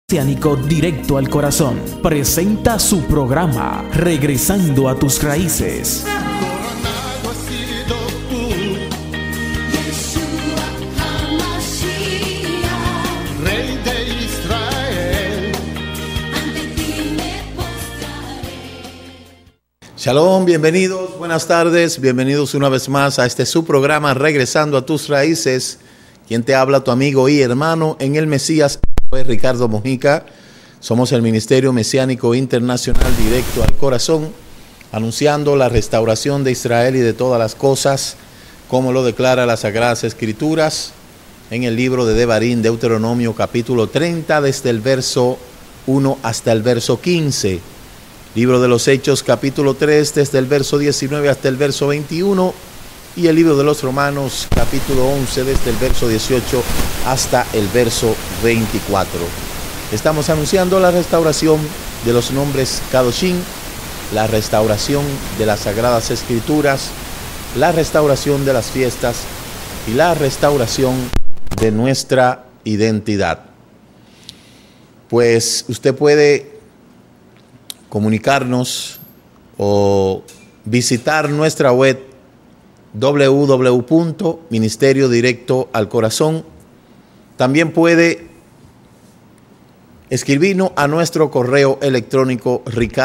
Mesiánico Directo al Corazón presenta su programa Regresando a tus Raíces. Coronado has sido tú, Yeshua HaMashiach, Rey de Israel, ante ti me postraré. Shalom, bienvenidos, buenas tardes, bienvenidos una vez más a este su programa Regresando a tus Raíces. Quien te habla, tu amigo y hermano en el Mesías, Ricardo Mojica. Somos el Ministerio Mesiánico Internacional Directo al Corazón, anunciando la restauración de Israel y de todas las cosas, como lo declara las Sagradas Escrituras en el libro de Devarim, Deuteronomio capítulo 30, desde el verso 1 hasta el verso 15. Libro de los Hechos capítulo 3, desde el verso 19 hasta el verso 21. Y el libro de los Romanos capítulo 11, desde el verso 18 hasta el verso 24. Estamos anunciando la restauración de los nombres Kadoshim, la restauración de las Sagradas Escrituras, la restauración de las fiestas y la restauración de nuestra identidad. Pues usted puede comunicarnos o visitar nuestra web www.ministerio directo al corazón. También puede escribirnos a nuestro correo electrónico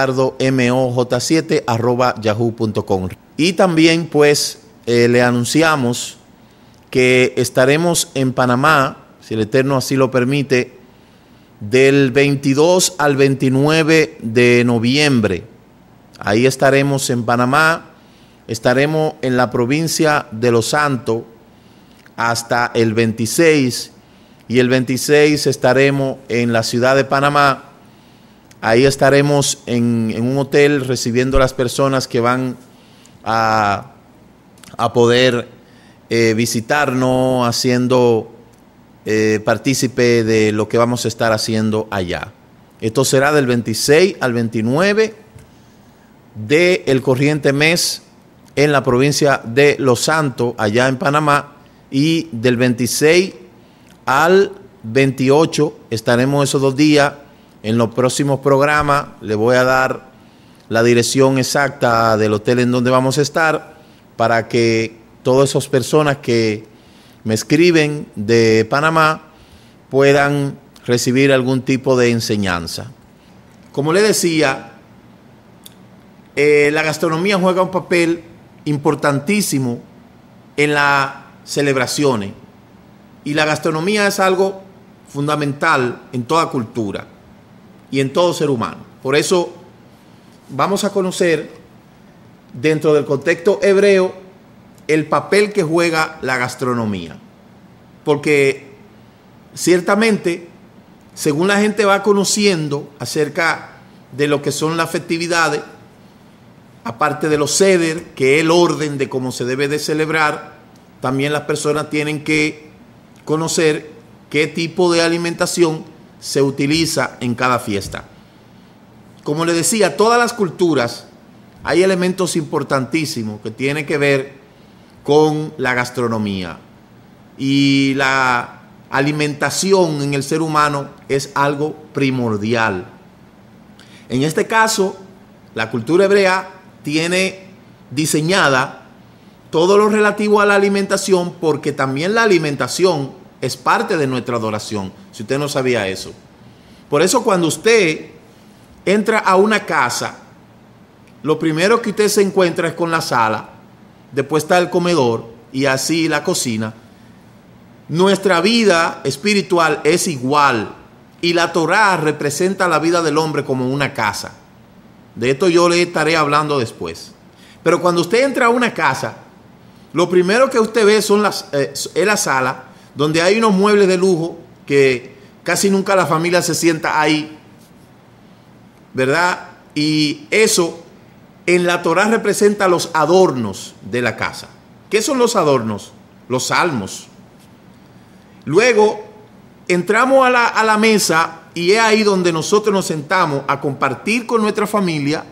ricardomoj7@yahoo.com. Y también pues le anunciamos que estaremos en Panamá, si el Eterno así lo permite, del 22 al 29 de noviembre. Ahí estaremos en Panamá. Estaremos en la provincia de Los Santos hasta el 26 y el 26 estaremos en la ciudad de Panamá. Ahí estaremos en un hotel recibiendo a las personas que van a poder visitarnos, haciendo partícipe de lo que vamos a estar haciendo allá. Esto será del 26 al 29 del corriente mes en la provincia de Los Santos, allá en Panamá, y del 26 al 28 estaremos esos 2 días. En los próximos programas le voy a dar la dirección exacta del hotel en donde vamos a estar, para que todas esas personas que me escriben de Panamá puedan recibir algún tipo de enseñanza. Como le decía, la gastronomía juega un papel importantísimo en las celebraciones, y la gastronomía es algo fundamental en toda cultura y en todo ser humano. Por eso vamos a conocer, dentro del contexto hebreo, el papel que juega la gastronomía, porque ciertamente, según la gente va conociendo acerca de lo que son las festividades, aparte de los seder, que es el orden de cómo se debe de celebrar, también las personas tienen que conocer qué tipo de alimentación se utiliza en cada fiesta. Como le decía, todas las culturas hay elementos importantísimos que tienen que ver con la gastronomía. Y la alimentación en el ser humano es algo primordial. En este caso, la cultura hebrea tiene diseñada todo lo relativo a la alimentación, porque también la alimentación es parte de nuestra adoración, si usted no sabía eso. Por eso, cuando usted entra a una casa, lo primero que usted se encuentra es con la sala, después está el comedor y así la cocina. Nuestra vida espiritual es igual, y la Torá representa la vida del hombre como una casa. De esto yo le estaré hablando después. Pero cuando usted entra a una casa, lo primero que usted ve es la sala, donde hay unos muebles de lujo que casi nunca la familia se sienta ahí, ¿verdad? Y eso en la Torá representa los adornos de la casa. ¿Qué son los adornos? Los salmos. Luego entramos a la mesa, y es ahí donde nosotros nos sentamos a compartir con nuestra familia,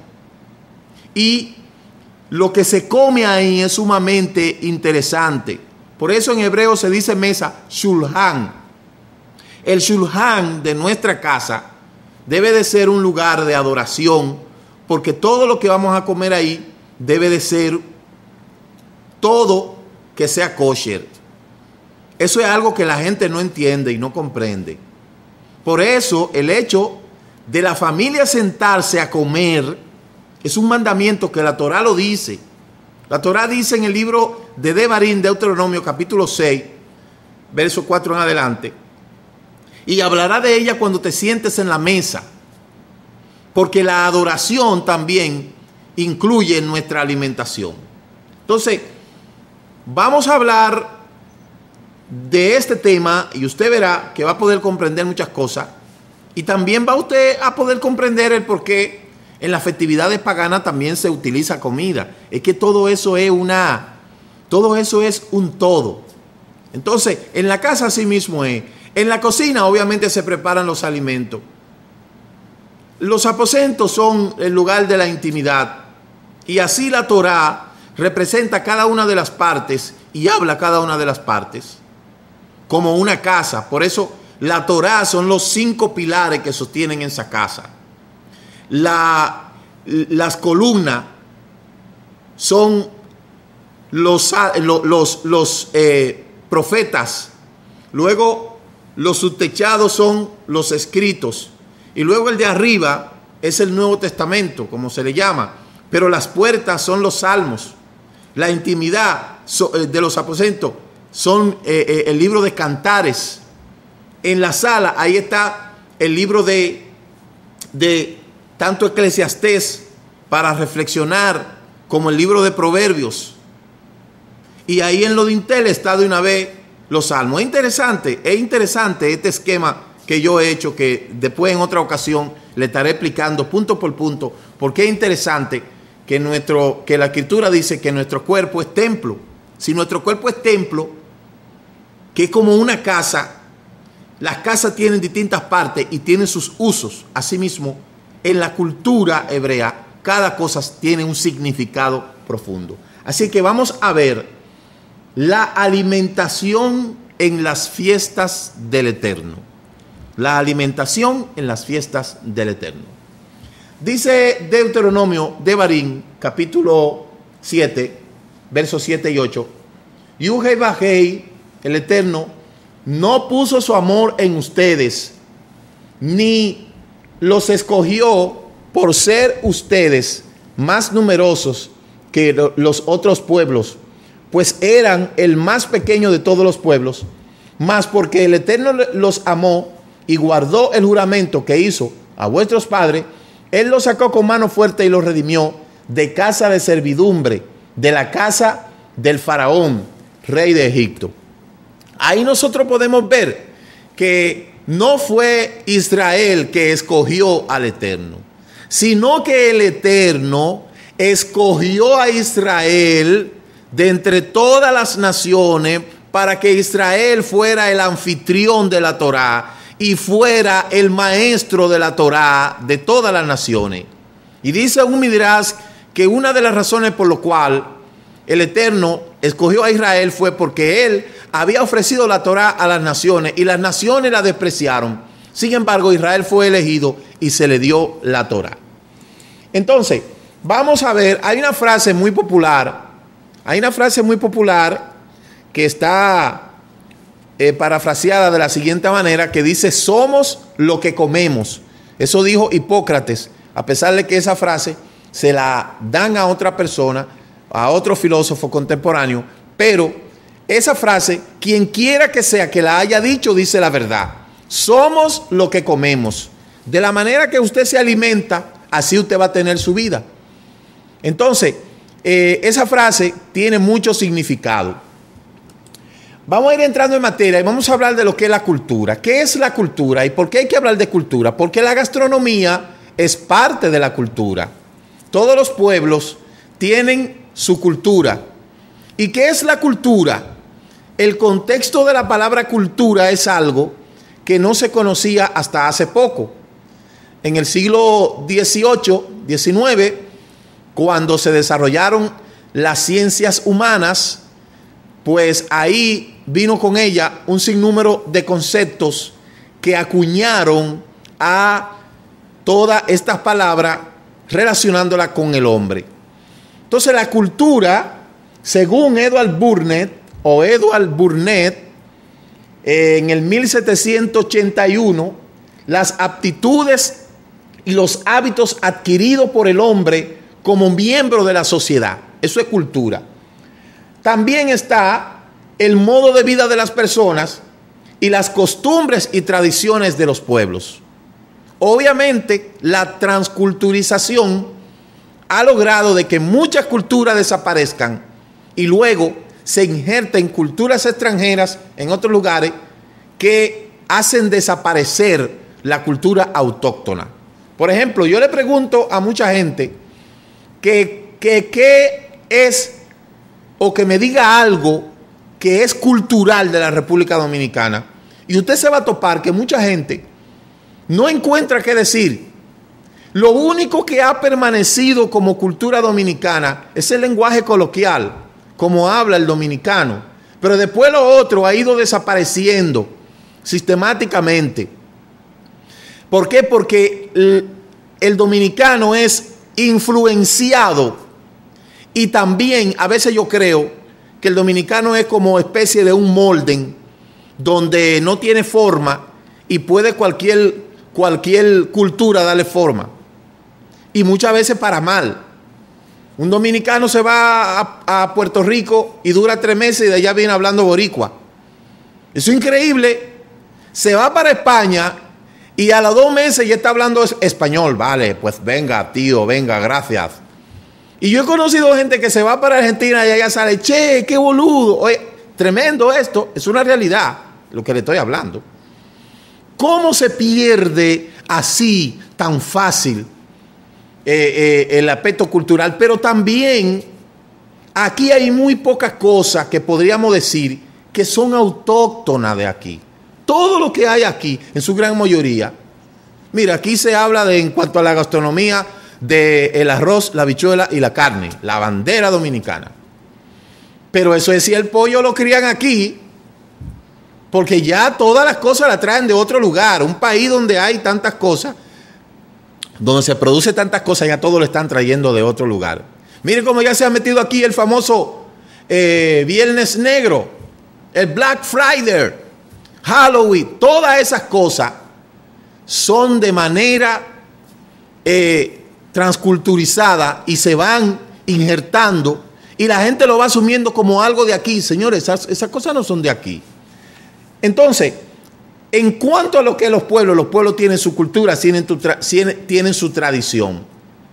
y lo que se come ahí es sumamente interesante. Por eso en hebreo se dice mesa, shulhan. El shulchan de nuestra casa debe de ser un lugar de adoración, porque todo lo que vamos a comer ahí debe de ser todo que sea kosher. Eso es algo que la gente no entiende y no comprende. Por eso el hecho de la familia sentarse a comer es un mandamiento que la Torá lo dice. La Torá dice en el libro de Devarim, Deuteronomio capítulo 6, verso 4 en adelante: y hablará de ella cuando te sientes en la mesa, porque la adoración también incluye nuestra alimentación. Entonces, vamos a hablar de este tema y usted verá que va a poder comprender muchas cosas, y también va usted a poder comprender el por qué en las festividades paganas también se utiliza comida. Es que todo eso es un todo. Entonces, en la casa así mismo es. En la cocina obviamente se preparan los alimentos. Los aposentos son el lugar de la intimidad, y así la Torá representa cada una de las partes y habla cada una de las partes como una casa. Por eso la Torá son los 5 pilares que sostienen esa casa. Las columnas son los profetas. Luego los subtechados son los escritos. Y luego el de arriba es el Nuevo Testamento, como se le llama. Pero las puertas son los salmos. La intimidad de los aposentos son el libro de Cantares. En la sala, ahí está el libro de tanto Eclesiastés para reflexionar, como el libro de Proverbios. Y ahí en lo dintel está de una vez los salmos. Es interesante este esquema que yo he hecho, que después en otra ocasión le estaré explicando punto por punto, porque es interesante que la Escritura dice que nuestro cuerpo es templo. Si nuestro cuerpo es templo, que es como una casa, las casas tienen distintas partes y tienen sus usos. Asimismo, en la cultura hebrea, cada cosa tiene un significado profundo. Así que vamos a ver la alimentación en las fiestas del Eterno. La alimentación en las fiestas del Eterno. Dice Deuteronomio, Devarim, capítulo 7, versos 7 y 8. Yuhei Bajei, el Eterno, no puso su amor en ustedes, ni los escogió por ser ustedes más numerosos que los otros pueblos, pues eran el más pequeño de todos los pueblos, mas porque el Eterno los amó y guardó el juramento que hizo a vuestros padres, Él los sacó con mano fuerte y los redimió de casa de servidumbre, de la casa del faraón, rey de Egipto. Ahí nosotros podemos ver que no fue Israel que escogió al Eterno, sino que el Eterno escogió a Israel de entre todas las naciones para que Israel fuera el anfitrión de la Torá y fuera el maestro de la Torá de todas las naciones. Y dice un Midrash que una de las razones por lo cual el Eterno escogió a Israel fue porque él había ofrecido la Torá a las naciones y las naciones la despreciaron. Sin embargo, Israel fue elegido y se le dio la Torá. Entonces, vamos a ver, hay una frase muy popular que está parafraseada de la siguiente manera, que dice: somos lo que comemos. Eso dijo Hipócrates, a pesar de que esa frase se la dan a otra persona, a otro filósofo contemporáneo, pero esa frase, quien quiera que sea que la haya dicho, dice la verdad. Somos lo que comemos. De la manera que usted se alimenta, así usted va a tener su vida. Entonces, esa frase tiene mucho significado. Vamos a ir entrando en materia y vamos a hablar de lo que es la cultura. ¿Qué es la cultura y por qué hay que hablar de cultura? Porque la gastronomía es parte de la cultura. Todos los pueblos tienen su cultura. ¿Y qué es la cultura? El contexto de la palabra cultura es algo que no se conocía hasta hace poco. En el siglo XVIII, XIX, cuando se desarrollaron las ciencias humanas, pues ahí vino con ella un sinnúmero de conceptos que acuñaron a todas estas palabras relacionándolas con el hombre. Entonces la cultura, según Edward Burnett, en el 1781, las aptitudes y los hábitos adquiridos por el hombre como miembro de la sociedad. Eso es cultura. También está el modo de vida de las personas y las costumbres y tradiciones de los pueblos. Obviamente, la transculturización ha logrado de que muchas culturas desaparezcan y luego se injerten culturas extranjeras en otros lugares que hacen desaparecer la cultura autóctona. Por ejemplo, yo le pregunto a mucha gente que qué es, o que me diga algo que es cultural de la República Dominicana, y usted se va a topar que mucha gente no encuentra qué decir. Lo único que ha permanecido como cultura dominicana es el lenguaje coloquial, como habla el dominicano, pero después lo otro ha ido desapareciendo sistemáticamente. ¿Por qué? Porque el dominicano es influenciado, y también a veces yo creo que el dominicano es como especie de un molde donde no tiene forma y puede cualquier cultura darle forma, y muchas veces para mal. Un dominicano se va a Puerto Rico y dura 3 meses y de allá viene hablando boricua. Eso es increíble. Se va para España y a los 2 meses ya está hablando español. Vale, pues venga, tío, venga, gracias. Y yo he conocido gente que se va para Argentina y allá sale, che, qué boludo. Oye, tremendo esto, es una realidad, lo que le estoy hablando. ¿Cómo se pierde así, tan fácil, el aspecto cultural? Pero también aquí hay muy pocas cosas que podríamos decir que son autóctonas de aquí. Todo lo que hay aquí, en su gran mayoría, mira, aquí se habla de, en cuanto a la gastronomía, del arroz, la habichuela y la carne, la bandera dominicana. Pero eso es si el pollo lo crían aquí, porque ya todas las cosas las traen de otro lugar. Un país donde hay tantas cosas, donde se produce tantas cosas, ya todo lo están trayendo de otro lugar. Miren cómo ya se ha metido aquí el famoso Viernes Negro, el Black Friday, Halloween. Todas esas cosas son de manera transculturizada y se van injertando y la gente lo va asumiendo como algo de aquí. Señores, esas cosas no son de aquí. Entonces, en cuanto a lo que los pueblos tienen su cultura, tienen su tradición.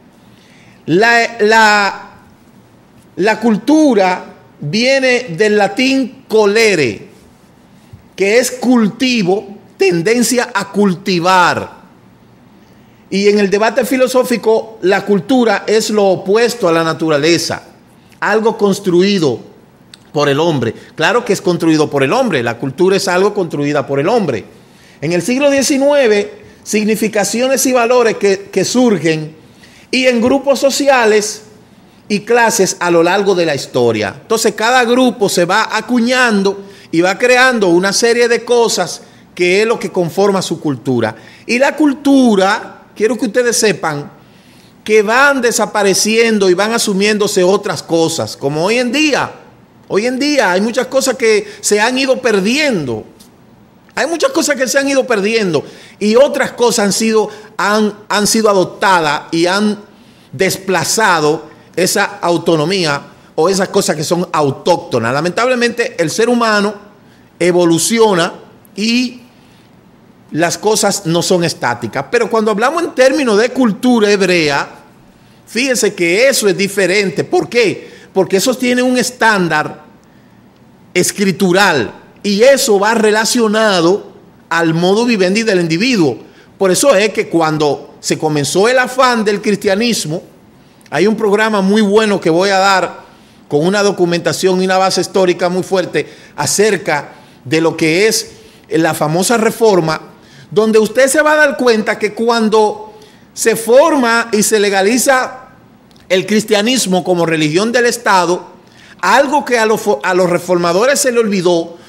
La cultura viene del latín colere, que es cultivo, tendencia a cultivar. Y en el debate filosófico, la cultura es lo opuesto a la naturaleza, algo construido por el hombre. Claro que es construido por el hombre, la cultura es algo construida por el hombre. En el siglo XIX, significaciones y valores que surgen y en grupos sociales y clases a lo largo de la historia. Entonces cada grupo se va acuñando y va creando una serie de cosas que es lo que conforma su cultura. Y la cultura, quiero que ustedes sepan, que van desapareciendo y van asumiéndose otras cosas, como hoy en día. Hoy en día hay muchas cosas que se han ido perdiendo. Hay muchas cosas que se han ido perdiendo y otras cosas han sido adoptadas y han desplazado esa autonomía o esas cosas que son autóctonas. Lamentablemente el ser humano evoluciona y las cosas no son estáticas. Pero cuando hablamos en términos de cultura hebrea, fíjense que eso es diferente. ¿Por qué? Porque eso tiene un estándar escritural y eso va relacionado al modo vivendi del individuo. Por eso es que cuando se comenzó el afán del cristianismo, hay un programa muy bueno que voy a dar con una documentación y una base histórica muy fuerte acerca de lo que es la famosa reforma, donde usted se va a dar cuenta que cuando se forma y se legaliza el cristianismo como religión del Estado, algo que a los reformadores se le olvidó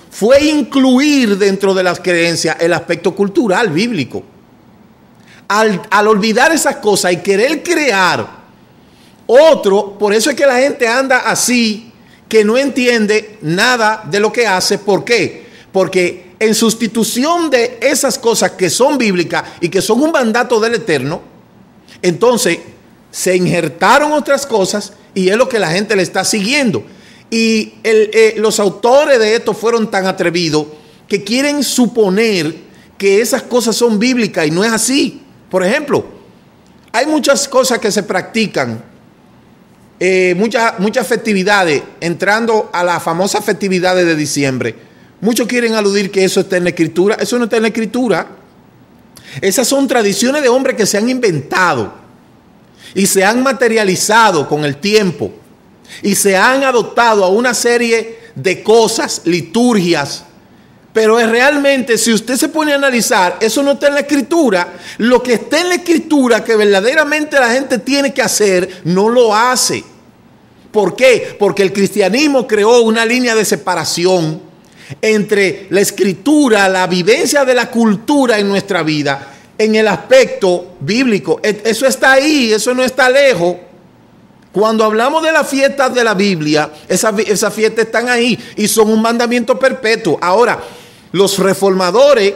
fue incluir dentro de las creencias el aspecto cultural bíblico. Al olvidar esas cosas y querer crear otro, por eso es que la gente anda así, que no entiende nada de lo que hace. ¿Por qué? Porque en sustitución de esas cosas que son bíblicas y que son un mandato del Eterno, entonces se injertaron otras cosas y es lo que la gente le está siguiendo. Y los autores de esto fueron tan atrevidos que quieren suponer que esas cosas son bíblicas y no es así. Por ejemplo, hay muchas cosas que se practican, muchas festividades, entrando a las famosas festividades de diciembre. Muchos quieren aludir que eso está en la Escritura. Eso no está en la Escritura. Esas son tradiciones de hombres que se han inventado y se han materializado con el tiempo y se han adoptado a una serie de cosas, liturgias. Pero es realmente, si usted se pone a analizar, eso no está en la Escritura. Lo que está en la Escritura, que verdaderamente la gente tiene que hacer, no lo hace. ¿Por qué? Porque el cristianismo creó una línea de separación entre la Escritura, la vivencia de la cultura en nuestra vida, en el aspecto bíblico. Eso está ahí, eso no está lejos. Cuando hablamos de las fiestas de la Biblia, esas fiestas están ahí y son un mandamiento perpetuo. Ahora, los reformadores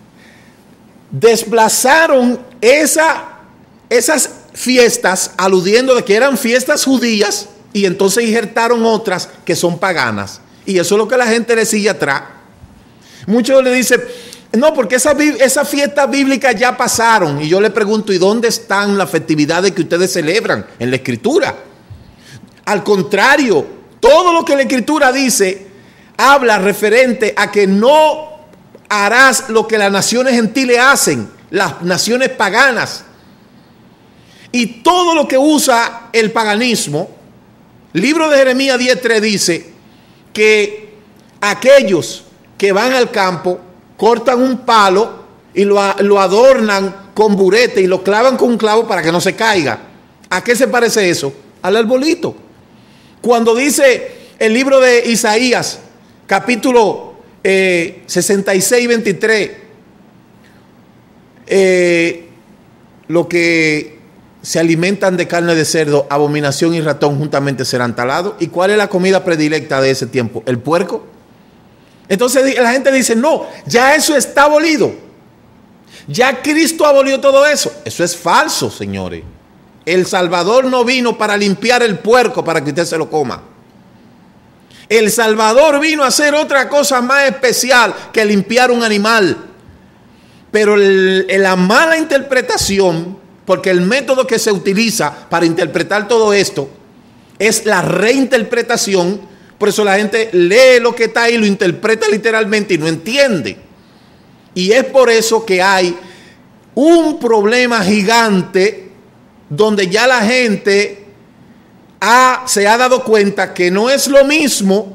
desplazaron esas fiestas aludiendo de que eran fiestas judías y entonces injertaron otras que son paganas. Y eso es lo que la gente le sigue atrás. Muchos le dicen, no, porque esas fiestas bíblicas ya pasaron. Y yo le pregunto, ¿y dónde están las festividades que ustedes celebran en la Escritura? Al contrario, todo lo que la Escritura dice habla referente a que no harás lo que las naciones gentiles hacen, las naciones paganas. Y todo lo que usa el paganismo, libro de Jeremías 10:3 dice que aquellos que van al campo cortan un palo y lo adornan con burete y lo clavan con un clavo para que no se caiga. ¿A qué se parece eso? Al arbolito. Cuando dice el libro de Isaías, capítulo 66:23, lo que se alimentan de carne de cerdo, abominación y ratón juntamente serán talados. ¿Y cuál es la comida predilecta de ese tiempo? El puerco. Entonces la gente dice, no, ya eso está abolido. Ya Cristo abolió todo eso. Eso es falso, señores. El Salvador no vino para limpiar el puerco para que usted se lo coma. El Salvador vino a hacer otra cosa más especial que limpiar un animal. Pero la mala interpretación, porque el método que se utiliza para interpretar todo esto es la reinterpretación. Por eso la gente lee lo que está ahí, lo interpreta literalmente y no entiende. Y es por eso que hay un problema gigante donde ya la gente se ha dado cuenta que no es lo mismo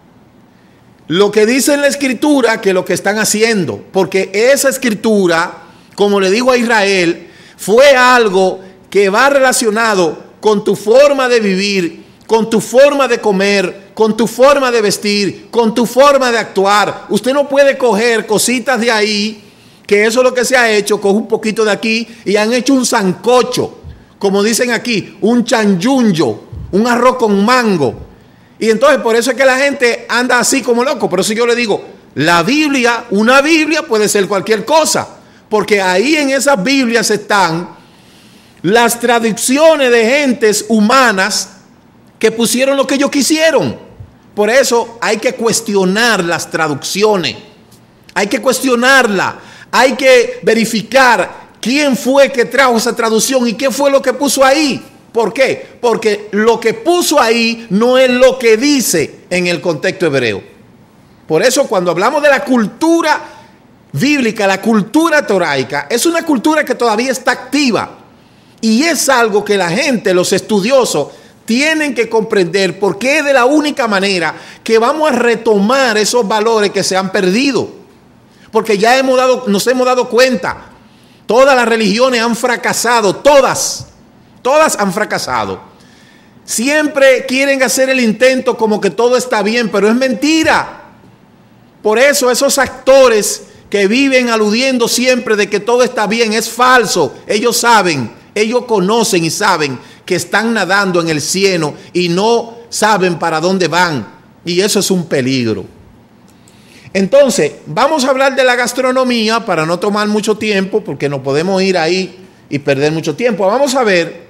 lo que dice en la Escritura que lo que están haciendo. Porque esa Escritura, como le digo a Israel, fue algo que va relacionado con tu forma de vivir, con tu forma de comer, con tu forma de vestir, con tu forma de actuar. Usted no puede coger cositas de ahí, que eso es lo que se ha hecho, coge un poquito de aquí y han hecho un sancocho, como dicen aquí, un chanjunjo, un arroz con mango. Y entonces por eso es que la gente anda así como loco. Por eso yo le digo, la Biblia, una Biblia puede ser cualquier cosa, porque ahí en esas Biblias están las traducciones de gentes humanas que pusieron lo que ellos quisieron. Por eso hay que cuestionar las traducciones, hay que cuestionarla, hay que verificar quién fue que trajo esa traducción y qué fue lo que puso ahí. ¿Por qué? Porque lo que puso ahí no es lo que dice en el contexto hebreo. Por eso cuando hablamos de la cultura bíblica, la cultura toraica, es una cultura que todavía está activa y es algo que la gente, los estudiosos, tienen que comprender, porque es de la única manera que vamos a retomar esos valores que se han perdido. Porque ya nos hemos dado cuenta, todas las religiones han fracasado, todas han fracasado. Siempre quieren hacer el intento como que todo está bien, pero es mentira. Por eso esos actores que viven aludiendo siempre de que todo está bien, es falso. Ellos saben, ellos conocen y saben que están nadando en el cieno y no saben para dónde van. Y eso es un peligro. Entonces, vamos a hablar de la gastronomía para no tomar mucho tiempo, porque no podemos ir ahí y perder mucho tiempo. Vamos a ver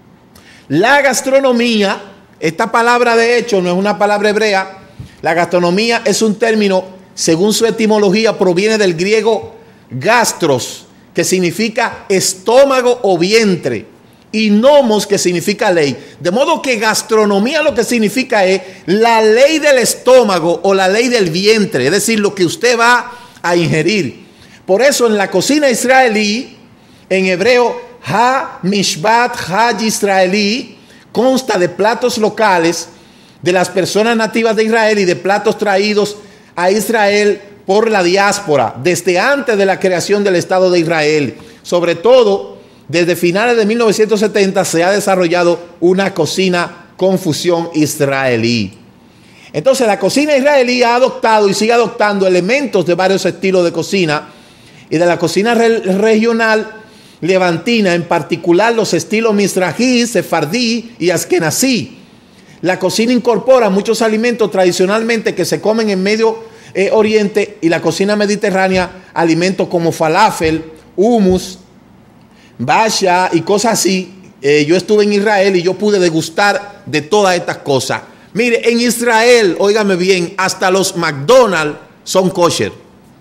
la gastronomía. Esta palabra, de hecho, no es una palabra hebrea. La gastronomía es un término, según su etimología, proviene del griego gastros, que significa estómago o vientre, y nomos, que significa ley. De modo que gastronomía lo que significa es la ley del estómago o la ley del vientre, es decir, lo que usted va a ingerir. Por eso en la cocina israelí, en hebreo, ha-mishpat ha-yisraelí, consta de platos locales de las personas nativas de Israel y de platos traídos a Israel por la diáspora desde antes de la creación del Estado de Israel. Sobre todo, desde finales de 1970 se ha desarrollado una cocina con fusión israelí. Entonces, la cocina israelí ha adoptado y sigue adoptando elementos de varios estilos de cocina y de la cocina regional levantina, en particular los estilos mizrahi, sefardí y askenazí. La cocina incorpora muchos alimentos tradicionalmente que se comen en Medio Oriente, y la cocina mediterránea, alimentos como falafel, hummus, basha y cosas así. Yo estuve en Israel y yo pude degustar de todas estas cosas. Mire, en Israel, óigame bien, hasta los McDonald's son kosher.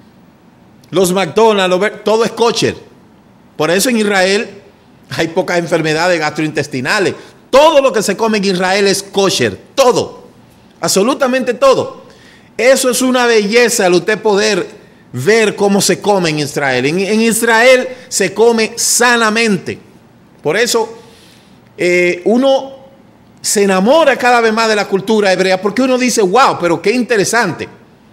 Los McDonald's, todo es kosher. Por eso en Israel hay pocas enfermedades gastrointestinales. Todo lo que se come en Israel es kosher. Todo. Absolutamente todo. Eso es una belleza el usted poder ver cómo se come en Israel. En Israel se come sanamente. Por eso uno se enamora cada vez más de la cultura hebrea, porque uno dice, wow, pero qué interesante.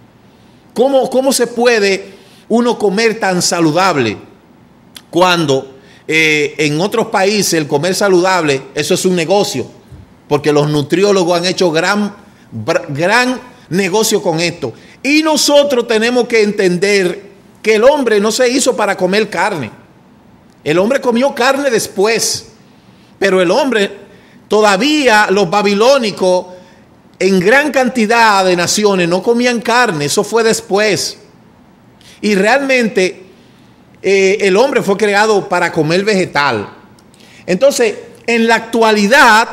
¿Cómo se puede uno comer tan saludable cuando en otros países el comer saludable, eso es un negocio? Porque los nutriólogos han hecho gran negocio con esto. Y nosotros tenemos que entender que el hombre no se hizo para comer carne. El hombre comió carne después. Pero el hombre, todavía los babilónicos, en gran cantidad de naciones, no comían carne. Eso fue después. Y realmente el hombre fue creado para comer vegetal. Entonces, en la actualidad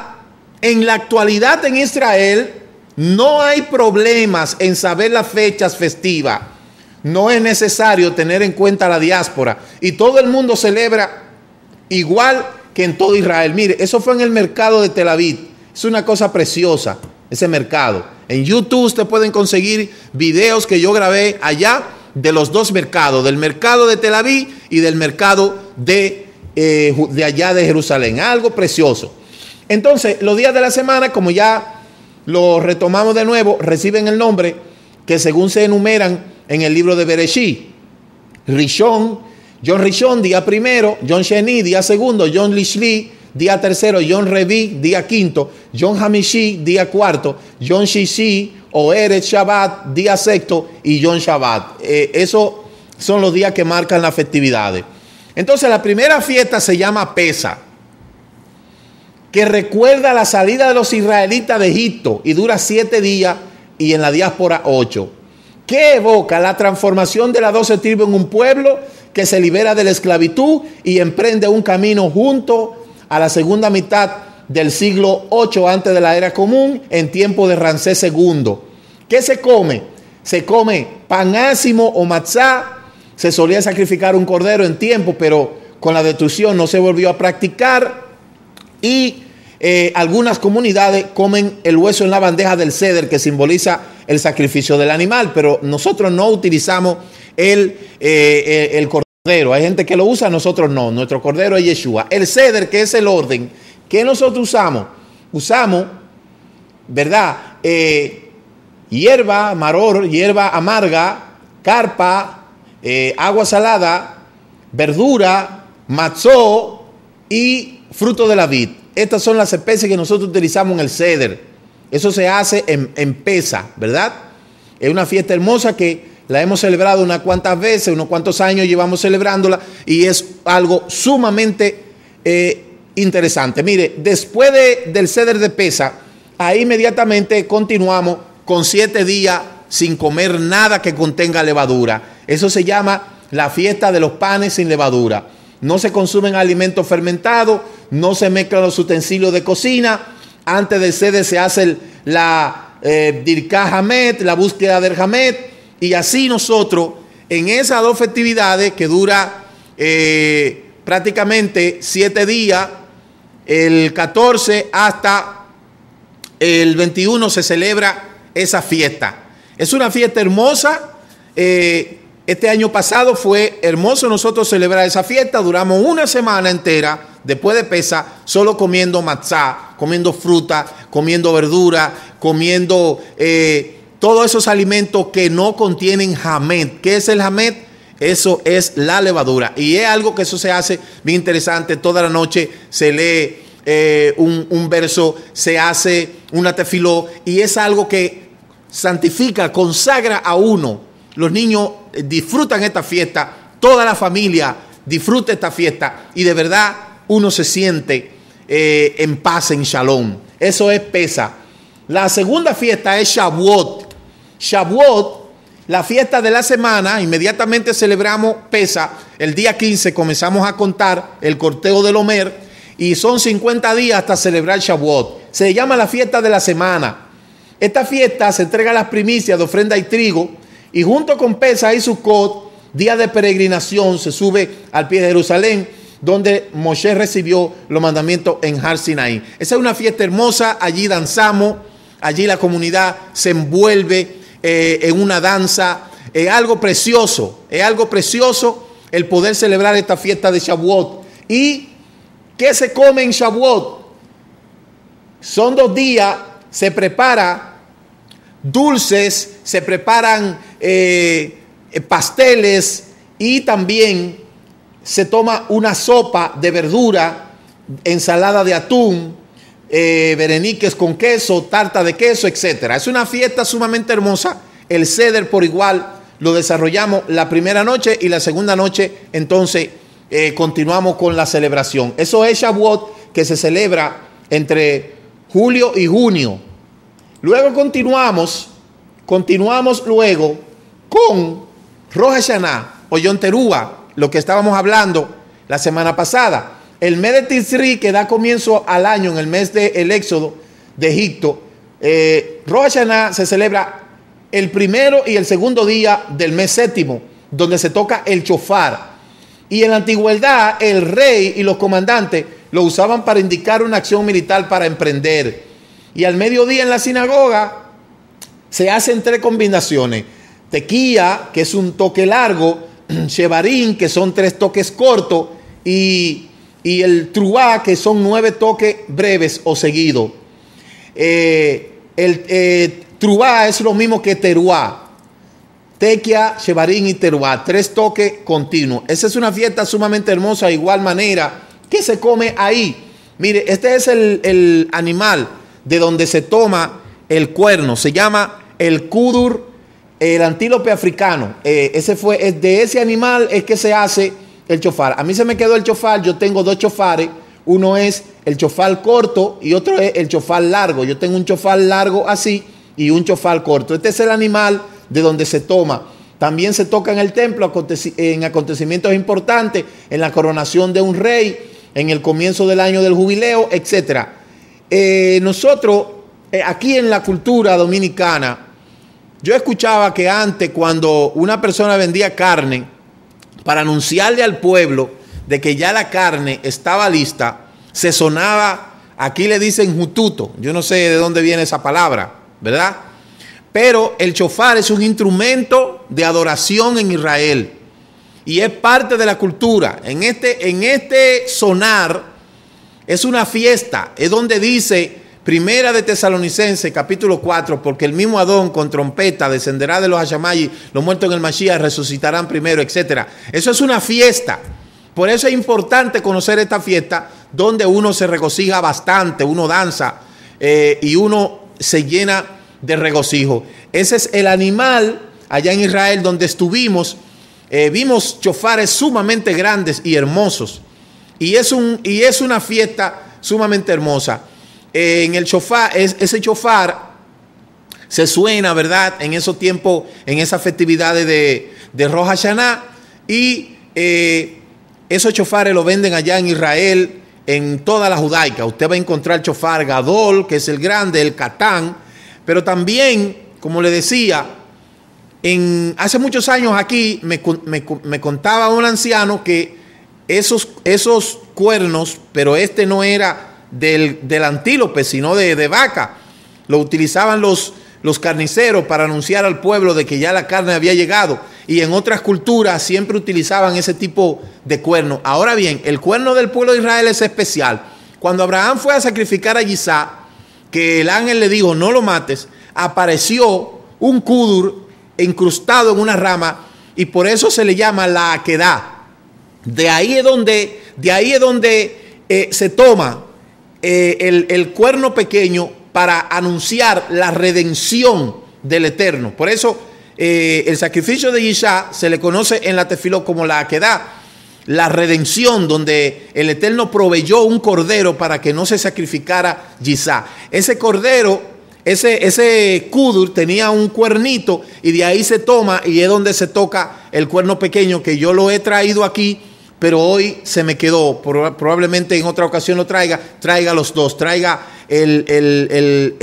en Israel, no hay problemas en saber las fechas festivas. No es necesario tener en cuenta la diáspora. Y todo el mundo celebra igual que en todo Israel. Mire, eso fue en el mercado de Tel Aviv. Es una cosa preciosa, ese mercado. En YouTube ustedes pueden conseguir videos que yo grabé allá de los dos mercados, del mercado de Tel Aviv y del mercado de allá de Jerusalén. Algo precioso. Entonces, los días de la semana, como ya lo retomamos de nuevo, reciben el nombre que según se enumeran en el libro de Bereshit. Rishon, Yom Rishon, día primero; Yom Sheni, día segundo; Yom Lishli, día tercero; Yom Revi, día quinto; Yom Hamishi, día cuarto; Yom Shishi o Eretz Shabbat, día sexto; y Yom Shabbat. Esos son los días que marcan las festividades. Entonces, la primera fiesta se llama Pesa, que recuerda la salida de los israelitas de Egipto y dura 7 días, y en la diáspora 8, que evoca la transformación de las 12 tribus en un pueblo que se libera de la esclavitud y emprende un camino junto a la segunda mitad del siglo 8 antes de la era común, en tiempo de Ramsés II. ¿Qué se come? Se come pan ácimo o matzá. Se solía sacrificar un cordero en tiempo, pero con la destrucción no se volvió a practicar. Y algunas comunidades comen el hueso en la bandeja del ceder, que simboliza el sacrificio del animal, pero nosotros no utilizamos el cordero. Hay gente que lo usa, nosotros no. Nuestro cordero es Yeshua. El ceder, que es el orden, ¿qué nosotros usamos? Usamos, ¿verdad? Hierba, maror, hierba amarga, carpa, agua salada, verdura, matzó y fruto de la vid. Estas son las especies que nosotros utilizamos en el ceder. Eso se hace en Pesa, ¿verdad? Es una fiesta hermosa que la hemos celebrado unas cuantas veces, unos cuantos años llevamos celebrándola y es algo sumamente interesante. Mire, después del Seder de Pesa, ahí inmediatamente continuamos con 7 días sin comer nada que contenga levadura. Eso se llama la fiesta de los panes sin levadura. No se consumen alimentos fermentados, no se mezclan los utensilios de cocina. Antes del Seder se hace la Dirkah Hamet, la búsqueda del Hamet, y así nosotros en esas 2 festividades que dura prácticamente 7 días, el 14 hasta el 21 se celebra esa fiesta. Es una fiesta hermosa. Este año pasado fue hermoso nosotros celebrar esa fiesta. Duramos una semana entera después de Pesa solo comiendo matzá, comiendo fruta, comiendo verdura, comiendo todos esos alimentos que no contienen hamet. ¿Qué es el hamet? Eso es la levadura. Y es algo que eso se hace bien interesante. Toda la noche se lee un verso, se hace una tefiló, y es algo que santifica, consagra a uno. Los niños disfrutan esta fiesta, toda la familia disfruta esta fiesta y de verdad uno se siente en paz, en shalom. Eso es Pesa. La segunda fiesta es Shavuot. Shavuot, la fiesta de la semana, inmediatamente celebramos Pesa. El día 15 comenzamos a contar el corteo del Omer y son 50 días hasta celebrar Shavuot. Se llama la fiesta de la semana. Esta fiesta se entrega las primicias de ofrenda y trigo, y junto con Pesa y Sukkot, día de peregrinación, se sube al pie de Jerusalén, donde Moshe recibió los mandamientos en Har Sinaí. Esa es una fiesta hermosa, allí danzamos, allí la comunidad se envuelve en una danza. Es algo precioso el poder celebrar esta fiesta de Shavuot. ¿Y qué se come en Shavuot? Son 2 días, se prepara dulces, se preparan pasteles y también se toma una sopa de verdura, ensalada de atún, bereniques con queso, tarta de queso, etc. Es una fiesta sumamente hermosa. El Seder por igual lo desarrollamos la primera noche y la segunda noche entonces continuamos con la celebración. Eso es Shavuot, que se celebra entre julio y junio. Luego continuamos luego con Rosh Hashanah o Yom Teruah, lo que estábamos hablando la semana pasada. El mes de Tisri, que da comienzo al año en el mes del Éxodo de Egipto. Rosh Hashanah se celebra el primero y el segundo día del mes séptimo, donde se toca el shofar. Y en la antigüedad el rey y los comandantes lo usaban para indicar una acción militar para emprender. Y al mediodía en la sinagoga se hacen 3 combinaciones. Tequía, que es un toque largo, Shevarim, que son 3 toques cortos, y el Truá, que son 9 toques breves o seguidos. Truá es lo mismo que Teruá. Tequia, Shevarim y Teruá, 3 toques continuos. Esa es una fiesta sumamente hermosa. De igual manera, ¿qué se come ahí? Mire, este es el animal de donde se toma el cuerno. Se llama el kudur, el antílope africano. De ese animal es que se hace el chofar. A mí se me quedó el chofar. Yo tengo 2 chofares. Uno es el chofar corto y otro es el chofar largo. Yo tengo un chofar largo así y un chofar corto. Este es el animal de donde se toma. También se toca en el templo en acontecimientos importantes, en la coronación de un rey, en el comienzo del año del jubileo, etc. Nosotros, aquí en la cultura dominicana, yo escuchaba que antes, cuando una persona vendía carne, para anunciarle al pueblo de que ya la carne estaba lista, se sonaba, aquí le dicen jututo, yo no sé de dónde viene esa palabra, ¿verdad? Pero el shofar es un instrumento de adoración en Israel y es parte de la cultura. En este sonar es una fiesta, es donde dice Primera de Tesalonicenses, capítulo 4, porque el mismo Adón con trompeta descenderá de los Hashamayim, los muertos en el Mashiach resucitarán primero, etc. Eso es una fiesta. Por eso es importante conocer esta fiesta, donde uno se regocija bastante, uno danza y uno se llena de regocijo. Ese es el animal allá en Israel, donde estuvimos, vimos chofares sumamente grandes y hermosos. Y es una fiesta sumamente hermosa. En el chofar, ese chofar se suena, ¿verdad?, en esos tiempos, en esas festividades de Rosh Hashanah. Y esos chofares los venden allá en Israel, en toda la judaica. Usted va a encontrar el chofar Gadol, que es el grande, el Catán. Pero también, como le decía, hace muchos años aquí me contaba un anciano que esos cuernos, pero este no era del antílope, sino de vaca, lo utilizaban los carniceros para anunciar al pueblo de que ya la carne había llegado. Y en otras culturas siempre utilizaban ese tipo de cuerno. Ahora bien, el cuerno del pueblo de Israel es especial. Cuando Abraham fue a sacrificar a Isaac, que el ángel le dijo, no lo mates, apareció un kudur incrustado en una rama, y por eso se le llama la Akedah. De ahí es donde se toma el cuerno pequeño para anunciar la redención del Eterno. Por eso el sacrificio de Isaac se le conoce en la tefilot como la Akedah, la redención, donde el Eterno proveyó un cordero para que no se sacrificara Isaac. Ese cordero, ese kudur tenía un cuernito, y de ahí se toma, y es donde se toca el cuerno pequeño, que yo lo he traído aquí, pero hoy se me quedó. Probablemente en otra ocasión lo traiga los dos, traiga el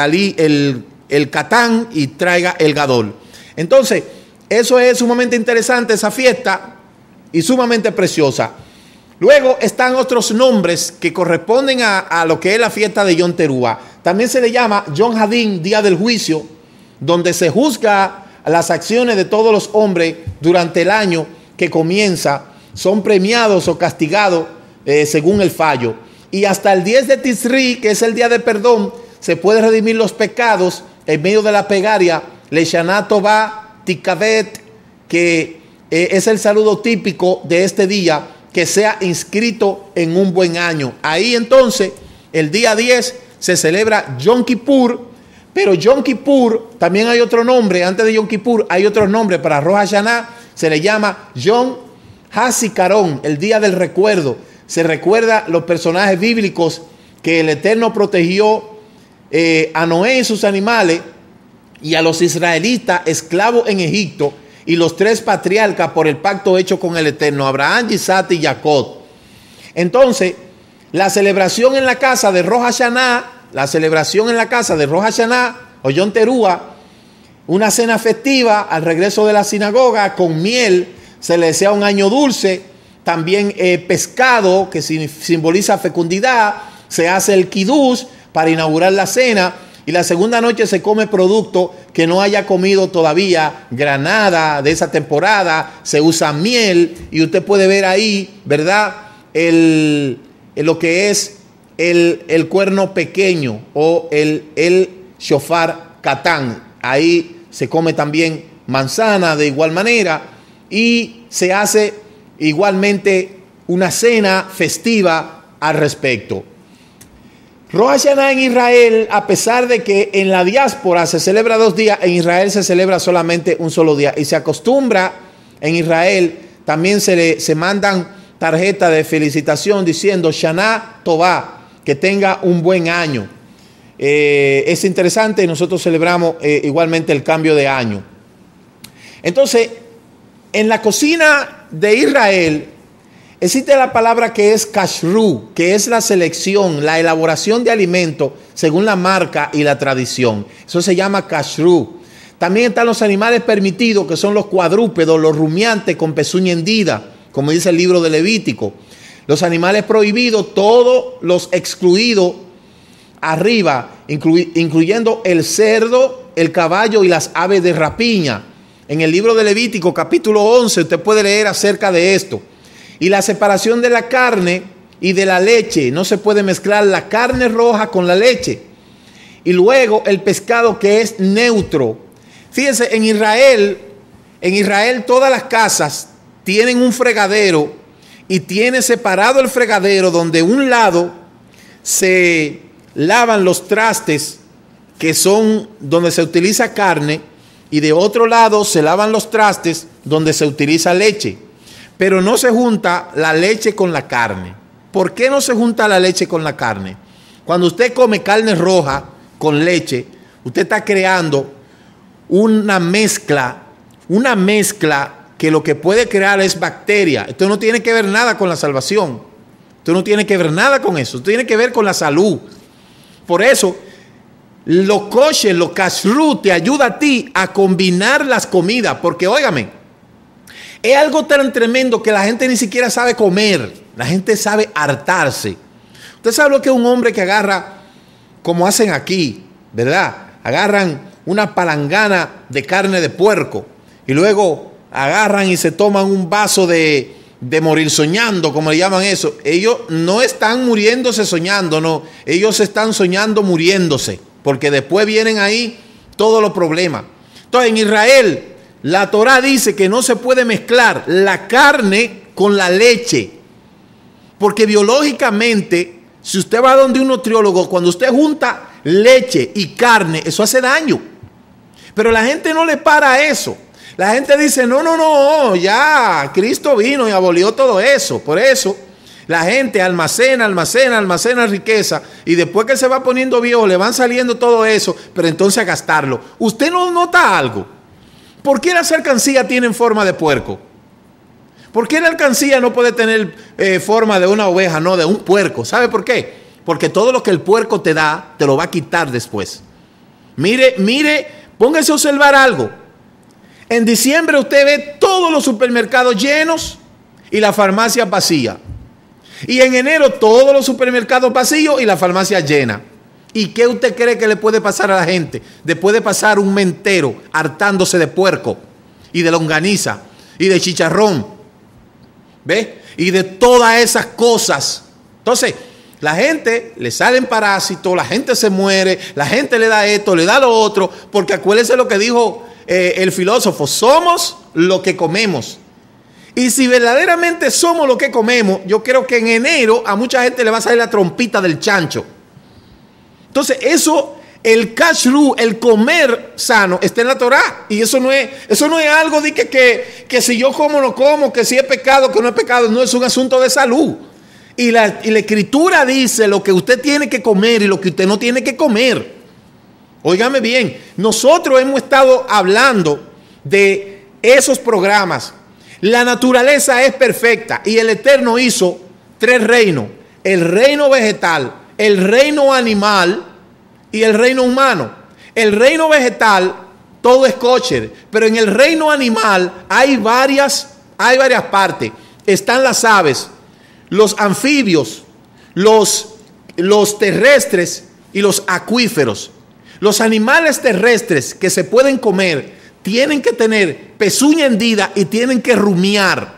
Catán y traiga el Gadol. Entonces, eso es sumamente interesante, esa fiesta, y sumamente preciosa. Luego están otros nombres que corresponden a lo que es la fiesta de Yom Teruah. También se le llama Yom Hadin, día del juicio, donde se juzga las acciones de todos los hombres durante el año que comienza. Son premiados o castigados según el fallo. Y hasta el 10 de Tisri, que es el día de perdón, se puede redimir los pecados en medio de la plegaria Leshana Tová Tikavet, que es el saludo típico de este día, que sea inscrito en un buen año. Ahí entonces, el día 10 se celebra Yom Kippur, pero Yom Kippur también hay otro nombre. Antes de Yom Kippur hay otro nombre para Rosh Hashanah, se le llama Yom HaZikaron, el día del recuerdo. Se recuerda los personajes bíblicos que el Eterno protegió a Noé y sus animales, y a los israelitas esclavos en Egipto, y los tres patriarcas por el pacto hecho con el Eterno, Abraham, Isaac y Jacob. Entonces, la celebración en la casa de Rosh Hashanah, o Yom Teruah, una cena festiva al regreso de la sinagoga con miel, se le desea un año dulce, también pescado que simboliza fecundidad, se hace el kiddush para inaugurar la cena, y la segunda noche se come producto que no haya comido todavía, granada de esa temporada, se usa miel, y usted puede ver ahí, ¿verdad?, lo que es el cuerno pequeño o el shofar Catán. Ahí se come también manzana de igual manera, y se hace igualmente una cena festiva al respecto. Rosh Hashanah en Israel, a pesar de que en la diáspora se celebra 2 días, en Israel se celebra solamente un solo día. Y se acostumbra en Israel, también se mandan tarjetas de felicitación diciendo Shana Tová, que tenga un buen año. Es interesante, nosotros celebramos igualmente el cambio de año. Entonces, en la cocina de Israel existe la palabra que es kashrut, que es la selección, la elaboración de alimentos según la marca y la tradición. Eso se llama kashrut. También están los animales permitidos, que son los cuadrúpedos, los rumiantes con pezuña hendida, como dice el libro de Levítico. Los animales prohibidos, todos los excluidos arriba, incluyendo el cerdo, el caballo y las aves de rapiña. En el libro de Levítico, capítulo 11, usted puede leer acerca de esto. Y la separación de la carne y de la leche. No se puede mezclar la carne roja con la leche. Y luego el pescado, que es neutro. Fíjense, en Israel todas las casas tienen un fregadero, y tiene separado el fregadero donde un lado se lavan los trastes, que son donde se utiliza carne, y de otro lado se lavan los trastes donde se utiliza leche. Pero no se junta la leche con la carne. ¿Por qué no se junta la leche con la carne? Cuando usted come carne roja con leche, usted está creando una mezcla que lo que puede crear es bacteria. Esto no tiene que ver nada con la salvación. Esto no tiene que ver nada con eso. Esto tiene que ver con la salud. Por eso, lo kosher, lo kashrut te ayuda a ti a combinar las comidas. Porque, óigame, es algo tan tremendo que la gente ni siquiera sabe comer. La gente sabe hartarse. Usted sabe lo que es un hombre que agarra, como hacen aquí, ¿verdad? Agarran una palangana de carne de puerco y luego agarran y se toman un vaso de morir soñando, como le llaman eso. Ellos no están muriéndose soñando, no. Ellos están soñando muriéndose, porque después vienen ahí todos los problemas. Entonces, en Israel, la Torá dice que no se puede mezclar la carne con la leche, porque biológicamente, si usted va donde un nutriólogo, cuando usted junta leche y carne, eso hace daño. Pero la gente no le para a eso. La gente dice, no, ya Cristo vino y abolió todo eso. Por eso la gente almacena riqueza, y después que se va poniendo viejo le van saliendo todo eso, pero entonces a gastarlo. ¿Usted no nota algo? ¿Por qué las alcancías tienen forma de puerco? ¿Por qué la alcancía no puede tener forma de una oveja, no de un puerco? ¿Sabe por qué? Porque todo lo que el puerco te da, te lo va a quitar después. Mire, póngase a observar algo. En diciembre usted ve todos los supermercados llenos y la farmacia vacía. Y en enero todos los supermercados vacíos y la farmacia llena. ¿Y qué usted cree que le puede pasar a la gente? Después de pasar un mes entero hartándose de puerco y de longaniza y de chicharrón, ¿ve? Y de todas esas cosas. Entonces, la gente le salen parásitos, la gente se muere, la gente le da esto, le da lo otro, porque acuérdense lo que dijo el filósofo: somos lo que comemos. Y si verdaderamente somos lo que comemos, yo creo que en enero a mucha gente le va a salir la trompita del chancho. Entonces, eso, el kashrut, el comer sano, está en la Torá. Y eso no es algo de que si yo como o no como, que si es pecado, que no es pecado. No, es un asunto de salud. Y la Escritura dice lo que usted tiene que comer y lo que usted no tiene que comer. Óigame bien, nosotros hemos estado hablando de esos programas. La naturaleza es perfecta y el Eterno hizo 3 reinos: el reino vegetal, el reino animal y el reino humano. El reino vegetal, todo es kosher, pero en el reino animal hay varias partes. Están las aves, los anfibios, los terrestres y los acuíferos. Los animales terrestres que se pueden comer tienen que tener pezuña hendida y tienen que rumiar.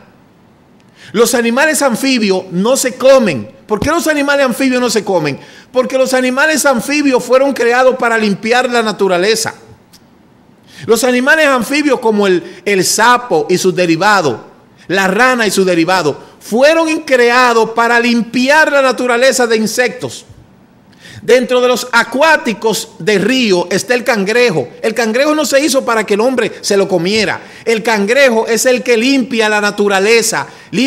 Los animales anfibios no se comen. ¿Por qué los animales anfibios no se comen? Porque los animales anfibios fueron creados para limpiar la naturaleza. Los animales anfibios, como el sapo y sus derivados, la rana y sus derivados, fueron creados para limpiar la naturaleza de insectos. Dentro de los acuáticos de río está el cangrejo. El cangrejo no se hizo para que el hombre se lo comiera. El cangrejo es el que limpia la naturaleza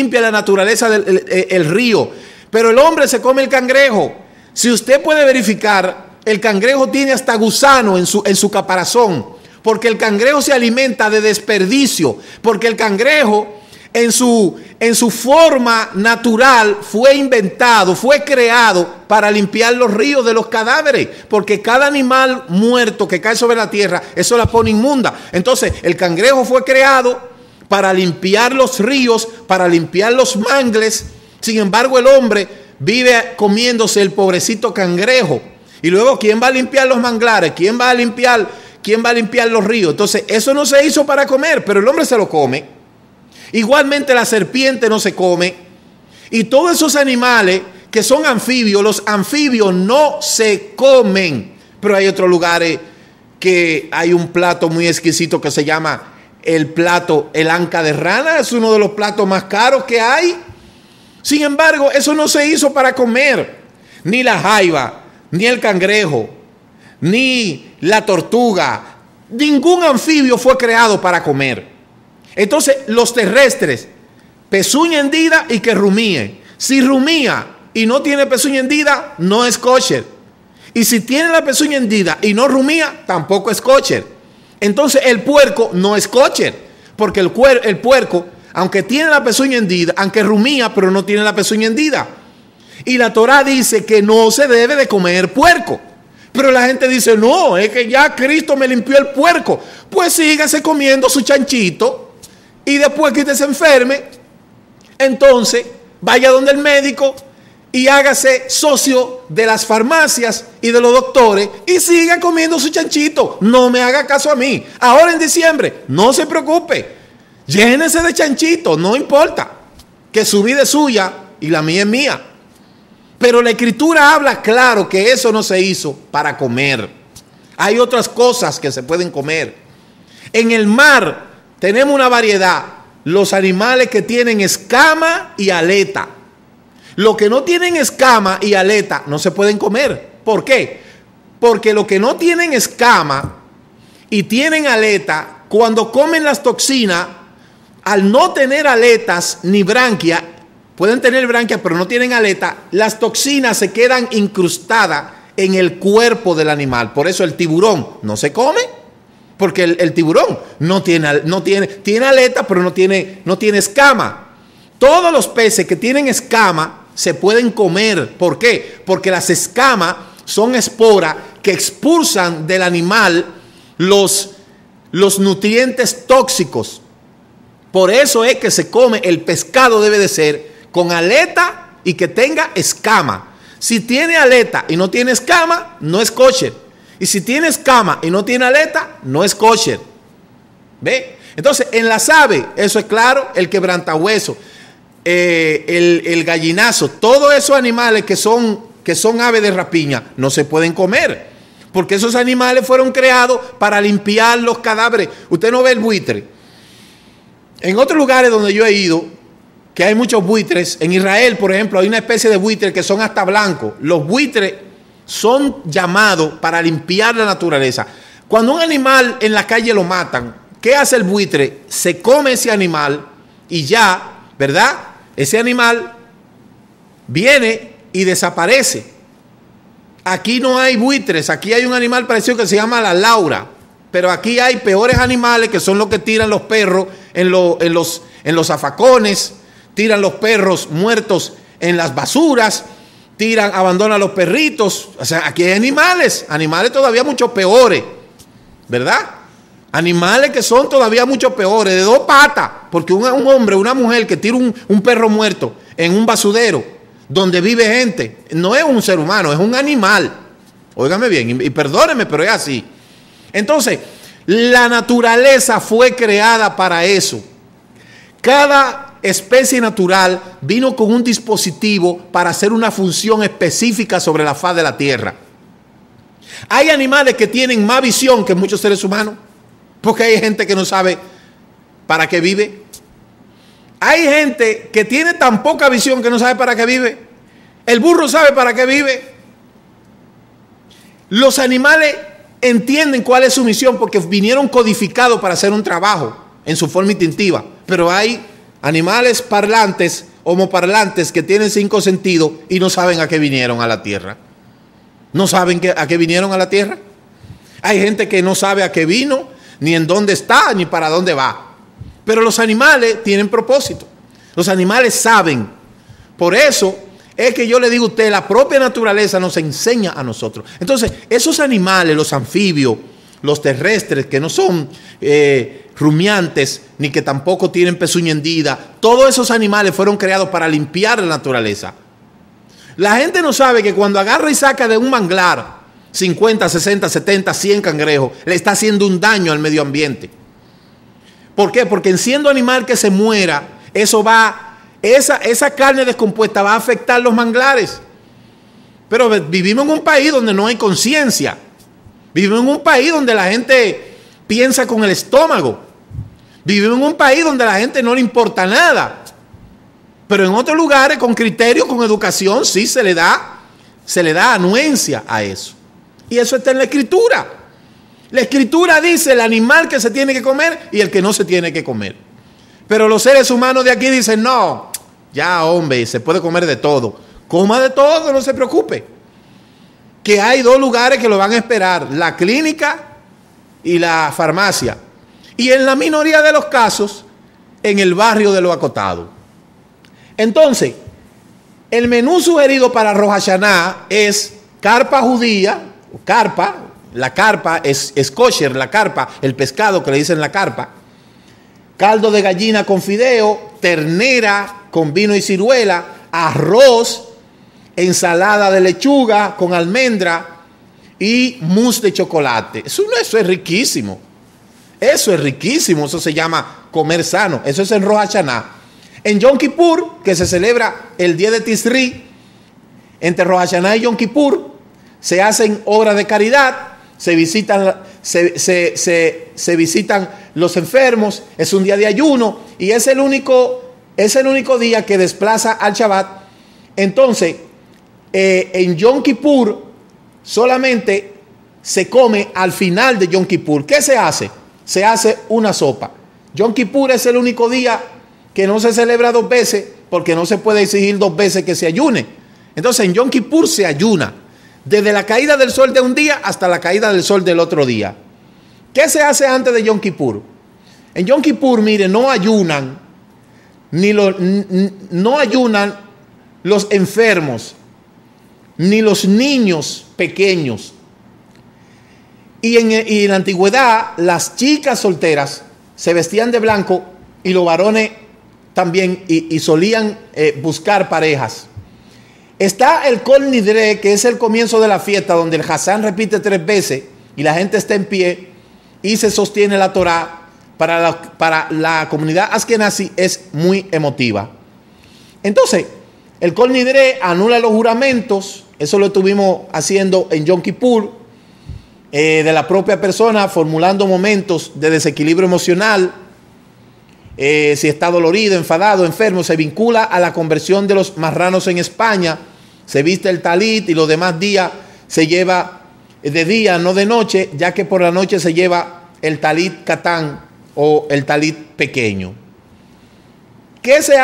del río. Pero el hombre se come el cangrejo. Si usted puede verificar, el cangrejo tiene hasta gusano en su caparazón, porque el cangrejo se alimenta de desperdicio, porque el cangrejo en su forma natural fue inventado, fue creado para limpiar los ríos de los cadáveres, porque cada animal muerto que cae sobre la tierra, eso la pone inmunda. Entonces, el cangrejo fue creado para limpiar los ríos, para limpiar los mangles. Sin embargo, el hombre vive comiéndose el pobrecito cangrejo. Y luego, ¿quién va a limpiar los manglares? ¿Quién va a limpiar los ríos? Entonces, eso no se hizo para comer, pero el hombre se lo come. Igualmente la serpiente no se come. Y todos esos animales que son anfibios, los anfibios no se comen. Pero hay otros lugares que hay un plato muy exquisito que se llama el anca de rana. Es uno de los platos más caros que hay. Sin embargo, eso no se hizo para comer. Ni la jaiba, ni el cangrejo, ni la tortuga, Ningún anfibio fue creado para comer. Entonces, los terrestres, pezuña hendida y que rumíe. Si rumía y no tiene pezuña hendida, no es kosher. Y si tiene la pezuña hendida y no rumía, tampoco es kosher. Entonces, el puerco no es kosher, porque el puerco, aunque tiene la pezuña hendida, aunque rumía, pero no tiene la pezuña hendida. Y la Torá dice que no se debe de comer puerco. Pero la gente dice, no, es que ya Cristo me limpió el puerco. Pues sígase comiendo su chanchito y después que usted se enferme, entonces vaya donde el médico y hágase socio de las farmacias y de los doctores y siga comiendo su chanchito. No me haga caso a mí. Ahora en diciembre, no se preocupe. Llénese de chanchito, no importa. Que su vida es suya y la mía es mía. Pero la Escritura habla claro que eso no se hizo para comer. Hay otras cosas que se pueden comer. En el mar tenemos una variedad. Los animales que tienen escama y aleta. Los que no tienen escama y aleta no se pueden comer. ¿Por qué? Porque los que no tienen escama y tienen aleta, cuando comen las toxinas, al no tener aletas ni branquia, pueden tener branquias, pero no tienen aleta, las toxinas se quedan incrustadas en el cuerpo del animal. Por eso el tiburón no se come, porque el tiburón tiene aleta, pero no tiene escama. Todos los peces que tienen escama se pueden comer. ¿Por qué? Porque las escamas son esporas que expulsan del animal los nutrientes tóxicos. Por eso es que se come, el pescado debe de ser con aleta y que tenga escama. Si tiene aleta y no tiene escama, no es kosher. Y si tiene escama y no tiene aleta, no es kosher. ¿Ve? Entonces, en las aves, eso es claro, el quebrantahueso, el gallinazo, todos esos animales que son aves de rapiña, no se pueden comer. Porque esos animales fueron creados para limpiar los cadáveres. Usted no ve el buitre. En otros lugares donde yo he ido, que hay muchos buitres, en Israel, por ejemplo, hay una especie de buitres que son hasta blancos. Los buitres son llamados para limpiar la naturaleza. Cuando un animal en la calle lo matan, ¿qué hace el buitre? Se come ese animal y ya, ¿verdad? Ese animal viene y desaparece. Aquí no hay buitres, aquí hay un animal parecido que se llama la laura. Pero aquí hay peores animales que son los que tiran los perros en los zafacones, tiran los perros muertos en las basuras, abandonan los perritos. O sea, aquí hay animales todavía mucho peores, ¿verdad? Animales que son todavía mucho peores, de dos patas, porque un hombre, una mujer que tira un perro muerto en un basurero donde vive gente, no es un ser humano, es un animal. Óigame bien, y perdónenme, pero es así. Entonces, la naturaleza fue creada para eso. Cada especie natural vino con un dispositivo para hacer una función específica sobre la faz de la tierra. Hay animales que tienen más visión que muchos seres humanos, porque hay gente que no sabe para qué vive. Hay gente que tiene tan poca visión que no sabe para qué vive. El burro sabe para qué vive. Los animales entienden cuál es su misión porque vinieron codificados para hacer un trabajo en su forma instintiva. Pero hay animales parlantes, homoparlantes, que tienen 5 sentidos y no saben a qué vinieron a la tierra. ¿No saben a qué vinieron a la tierra? Hay gente que no sabe a qué vino, ni en dónde está, ni para dónde va. Pero los animales tienen propósito. Los animales saben. Por eso es que yo le digo a usted, la propia naturaleza nos enseña a nosotros. Entonces, esos animales, los anfibios, los terrestres, que no son rumiantes, ni que tampoco tienen pezuña hendida, todos esos animales fueron creados para limpiar la naturaleza. La gente no sabe que cuando agarra y saca de un manglar 50, 60, 70, 100 cangrejos, le está haciendo un daño al medio ambiente. ¿Por qué? Porque en siendo animal que se muera, esa carne descompuesta va a afectar los manglares. Pero vivimos en un país donde no hay conciencia. Vivimos en un país donde la gente piensa con el estómago. Vivimos en un país donde a la gente no le importa nada. Pero en otros lugares, con criterio, con educación, sí se le da anuencia a eso. Y eso está en la Escritura. La Escritura dice el animal que se tiene que comer y el que no se tiene que comer. Pero los seres humanos de aquí dicen, no, ya hombre, se puede comer de todo. Coma de todo, no se preocupe. Que hay dos lugares que lo van a esperar, la clínica y la farmacia. Y en la minoría de los casos, en el barrio de los acotados. Entonces, el menú sugerido para Rosh Hashanah es carpa judía, carpa, la carpa es kosher, la carpa, el pescado que le dicen la carpa, caldo de gallina con fideo, ternera con vino y ciruela, arroz, ensalada de lechuga con almendra y mousse de chocolate. Eso es riquísimo. Eso es riquísimo. Eso se llama comer sano. Eso es en Rosh Hashanah. En Yom Kippur, que se celebra el día de Tisri, entre Rosh Hashanah y Yom Kippur, se hacen obras de caridad, se visitan los enfermos, es un día de ayuno y es el único día que desplaza al Shabbat. Entonces, en Yom Kippur solamente se come al final de Yom Kippur. ¿Qué se hace? Se hace una sopa. Yom Kippur es el único día que no se celebra dos veces porque no se puede exigir dos veces que se ayune. Entonces en Yom Kippur se ayuna desde la caída del sol de un día hasta la caída del sol del otro día. ¿Qué se hace antes de Yom Kippur? En Yom Kippur, mire, no ayunan los enfermos ni los niños pequeños. Y en la antigüedad las chicas solteras se vestían de blanco y los varones también y solían buscar parejas. Está el Kol Nidre, que es el comienzo de la fiesta, donde el Hazán repite 3 veces y la gente está en pie y se sostiene la Torá. Para la comunidad askenazi es muy emotiva. Entonces, el Kol Nidre anula los juramentos. Eso lo estuvimos haciendo en Yom Kippur, de la propia persona, formulando momentos de desequilibrio emocional. Si está dolorido, enfadado, enfermo, se vincula a la conversión de los marranos en España. Se viste el talit y los demás días se lleva de día, no de noche, ya que por la noche se lleva el talit katán o el talit pequeño. ¿Qué se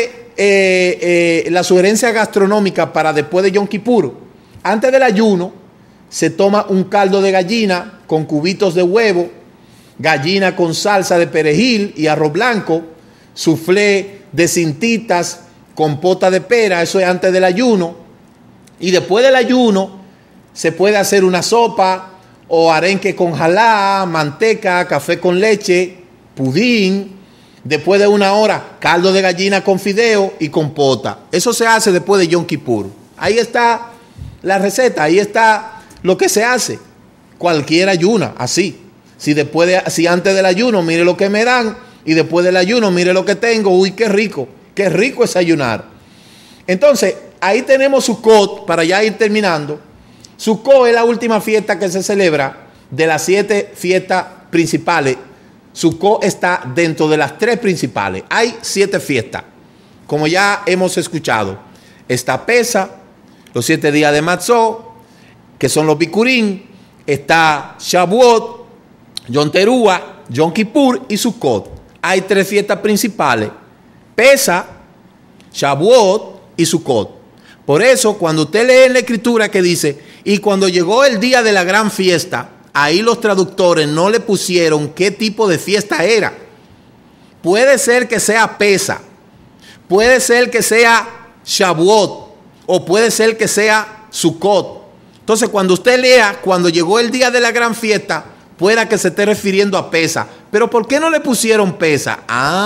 hace? La sugerencia gastronómica para después de Yom Kippur. Antes del ayuno se toma un caldo de gallina con cubitos de huevo, gallina con salsa de perejil y arroz blanco, soufflé de cintitas, compota de pera. Eso es antes del ayuno. Y después del ayuno se puede hacer una sopa o arenque con jalá, manteca, café con leche, pudín. Después de 1 hora, caldo de gallina con fideo y compota. Eso se hace después de Yom Kippur. Ahí está la receta, ahí está lo que se hace. Cualquier ayuna, así. Si antes del ayuno, mire lo que me dan, y después del ayuno, mire lo que tengo. Uy, qué rico es ayunar. Entonces, ahí tenemos Sukkot, para ya ir terminando. Sukkot es la última fiesta que se celebra de las 7 fiestas principales. Sukkot está dentro de las 3 principales. Hay 7 fiestas, como ya hemos escuchado. Está Pesa, los 7 días de Matzot, que son los Bikurim. Está Shavuot, Yom Teruah, Yom Kippur y Sukkot. Hay 3 fiestas principales: Pesa, Shavuot y Sukkot. Por eso, cuando usted lee en la Escritura que dice, y cuando llegó el día de la gran fiesta, ahí los traductores no le pusieron qué tipo de fiesta era. Puede ser que sea Pesa, puede ser que sea Shavuot, o puede ser que sea Sukkot. Entonces, cuando usted lea, cuando llegó el día de la gran fiesta, pueda que se esté refiriendo a Pesa. Pero ¿por qué no le pusieron Pesa?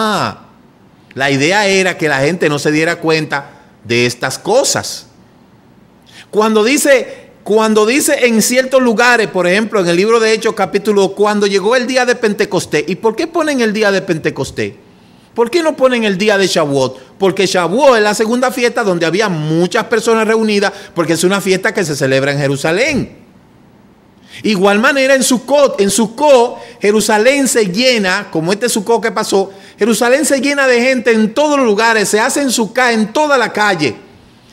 La idea era que la gente no se diera cuenta de estas cosas. Cuando dice en ciertos lugares, por ejemplo, en el libro de Hechos capítulo, cuando llegó el día de Pentecostés. ¿Y por qué ponen el día de Pentecostés? ¿Por qué no ponen el día de Shavuot? Porque Shavuot es la segunda fiesta donde había muchas personas reunidas, porque es una fiesta que se celebra en Jerusalén. Igual manera en Sukkot, Jerusalén se llena, como este Sukkot que pasó, Jerusalén se llena de gente en todos los lugares, se hace en Sukkot en toda la calle.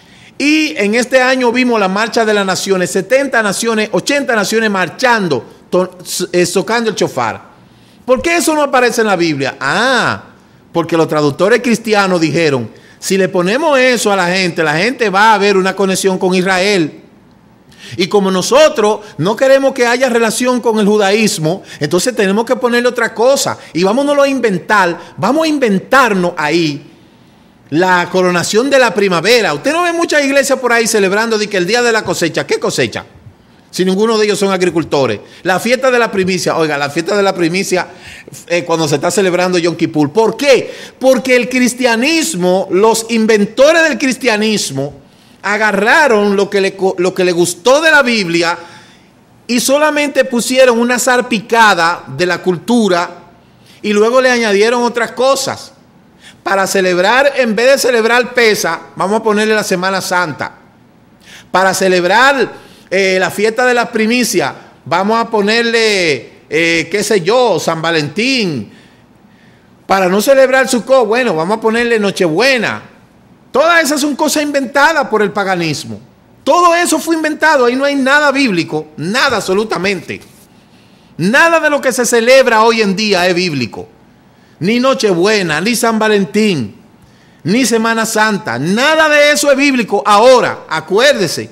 Y en este año vimos la marcha de las naciones, 70 naciones, 80 naciones marchando tocando el shofar. ¿Por qué eso no aparece en la Biblia? Porque los traductores cristianos dijeron, si le ponemos eso a la gente va a ver una conexión con Israel. Y como nosotros no queremos que haya relación con el judaísmo, entonces tenemos que ponerle otra cosa. Y vámonos a inventar, vamos a inventarnos ahí la coronación de la primavera. Usted no ve muchas iglesias por ahí celebrando de que el día de la cosecha. ¿Qué cosecha? Si ninguno de ellos son agricultores. La fiesta de la primicia. Oiga, la fiesta de la primicia cuando se está celebrando Yom Kippur. ¿Por qué? Porque el cristianismo, los inventores del cristianismo, agarraron lo que le gustó de la Biblia y solamente pusieron una salpicada de la cultura y luego le añadieron otras cosas. Para celebrar, en vez de celebrar Pesa, vamos a ponerle la Semana Santa. Para celebrar la fiesta de la primicia, vamos a ponerle, qué sé yo, San Valentín. Para no celebrar Sukkot, bueno, vamos a ponerle Nochebuena. Todas esas son cosas inventadas por el paganismo. Todo eso fue inventado, ahí no hay nada bíblico, nada absolutamente. Nada de lo que se celebra hoy en día es bíblico. Ni Nochebuena, ni San Valentín, ni Semana Santa. Nada de eso es bíblico. Ahora, acuérdese,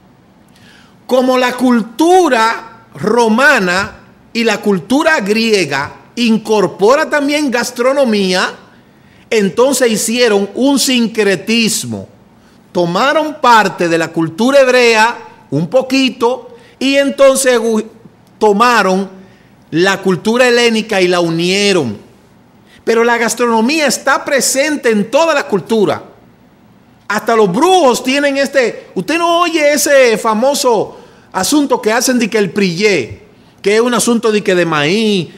como la cultura romana y la cultura griega incorpora también gastronomía, entonces hicieron un sincretismo. Tomaron parte de la cultura hebrea, un poquito, y entonces tomaron la cultura helénica y la unieron. Pero la gastronomía está presente en toda la cultura. Hasta los brujos tienen usted no oye ese famoso asunto que hacen de que el prillé, que es un asunto de que de maíz,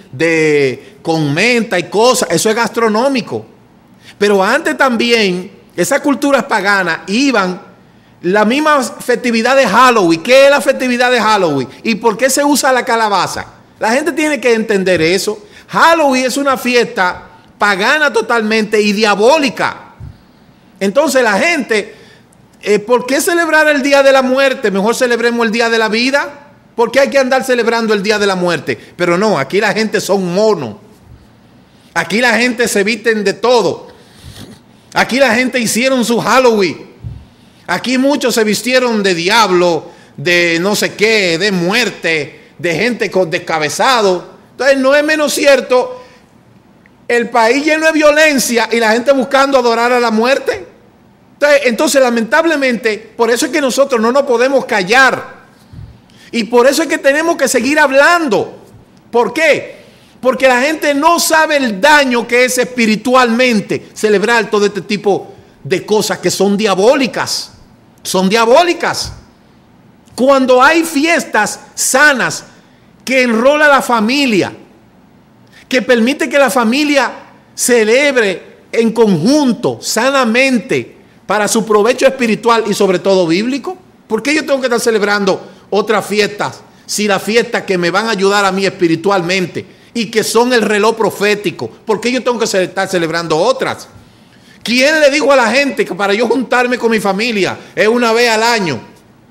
con menta y cosas. Eso es gastronómico. Pero antes también, esas culturas paganas iban la misma festividad de Halloween. ¿Qué es la festividad de Halloween? ¿Y por qué se usa la calabaza? La gente tiene que entender eso. Halloween es una fiesta pagana totalmente y diabólica. Entonces la gente, ¿por qué celebrar el día de la muerte? Mejor celebremos el día de la vida. ¿Por qué hay que andar celebrando el día de la muerte? Pero no, aquí la gente son monos. Aquí la gente se visten de todo. Aquí la gente hicieron su Halloween. Aquí muchos se vistieron de diablo, de no sé qué, de muerte, de gente con descabezado. Entonces no es menos cierto el país lleno de violencia y la gente buscando adorar a la muerte. Entonces, lamentablemente, por eso es que nosotros no nos podemos callar. Y por eso es que tenemos que seguir hablando. ¿Por qué? Porque la gente no sabe el daño que es espiritualmente celebrar todo este tipo de cosas que son diabólicas. Son diabólicas. Cuando hay fiestas sanas que enrola a la familia, que permite que la familia celebre en conjunto, sanamente, para su provecho espiritual y sobre todo bíblico. ¿Por qué yo tengo que estar celebrando otras fiestas si las fiestas que me van a ayudar a mí espiritualmente y que son el reloj profético? ¿Por qué yo tengo que estar celebrando otras? ¿Quién le dijo a la gente que para yo juntarme con mi familia es una vez al año?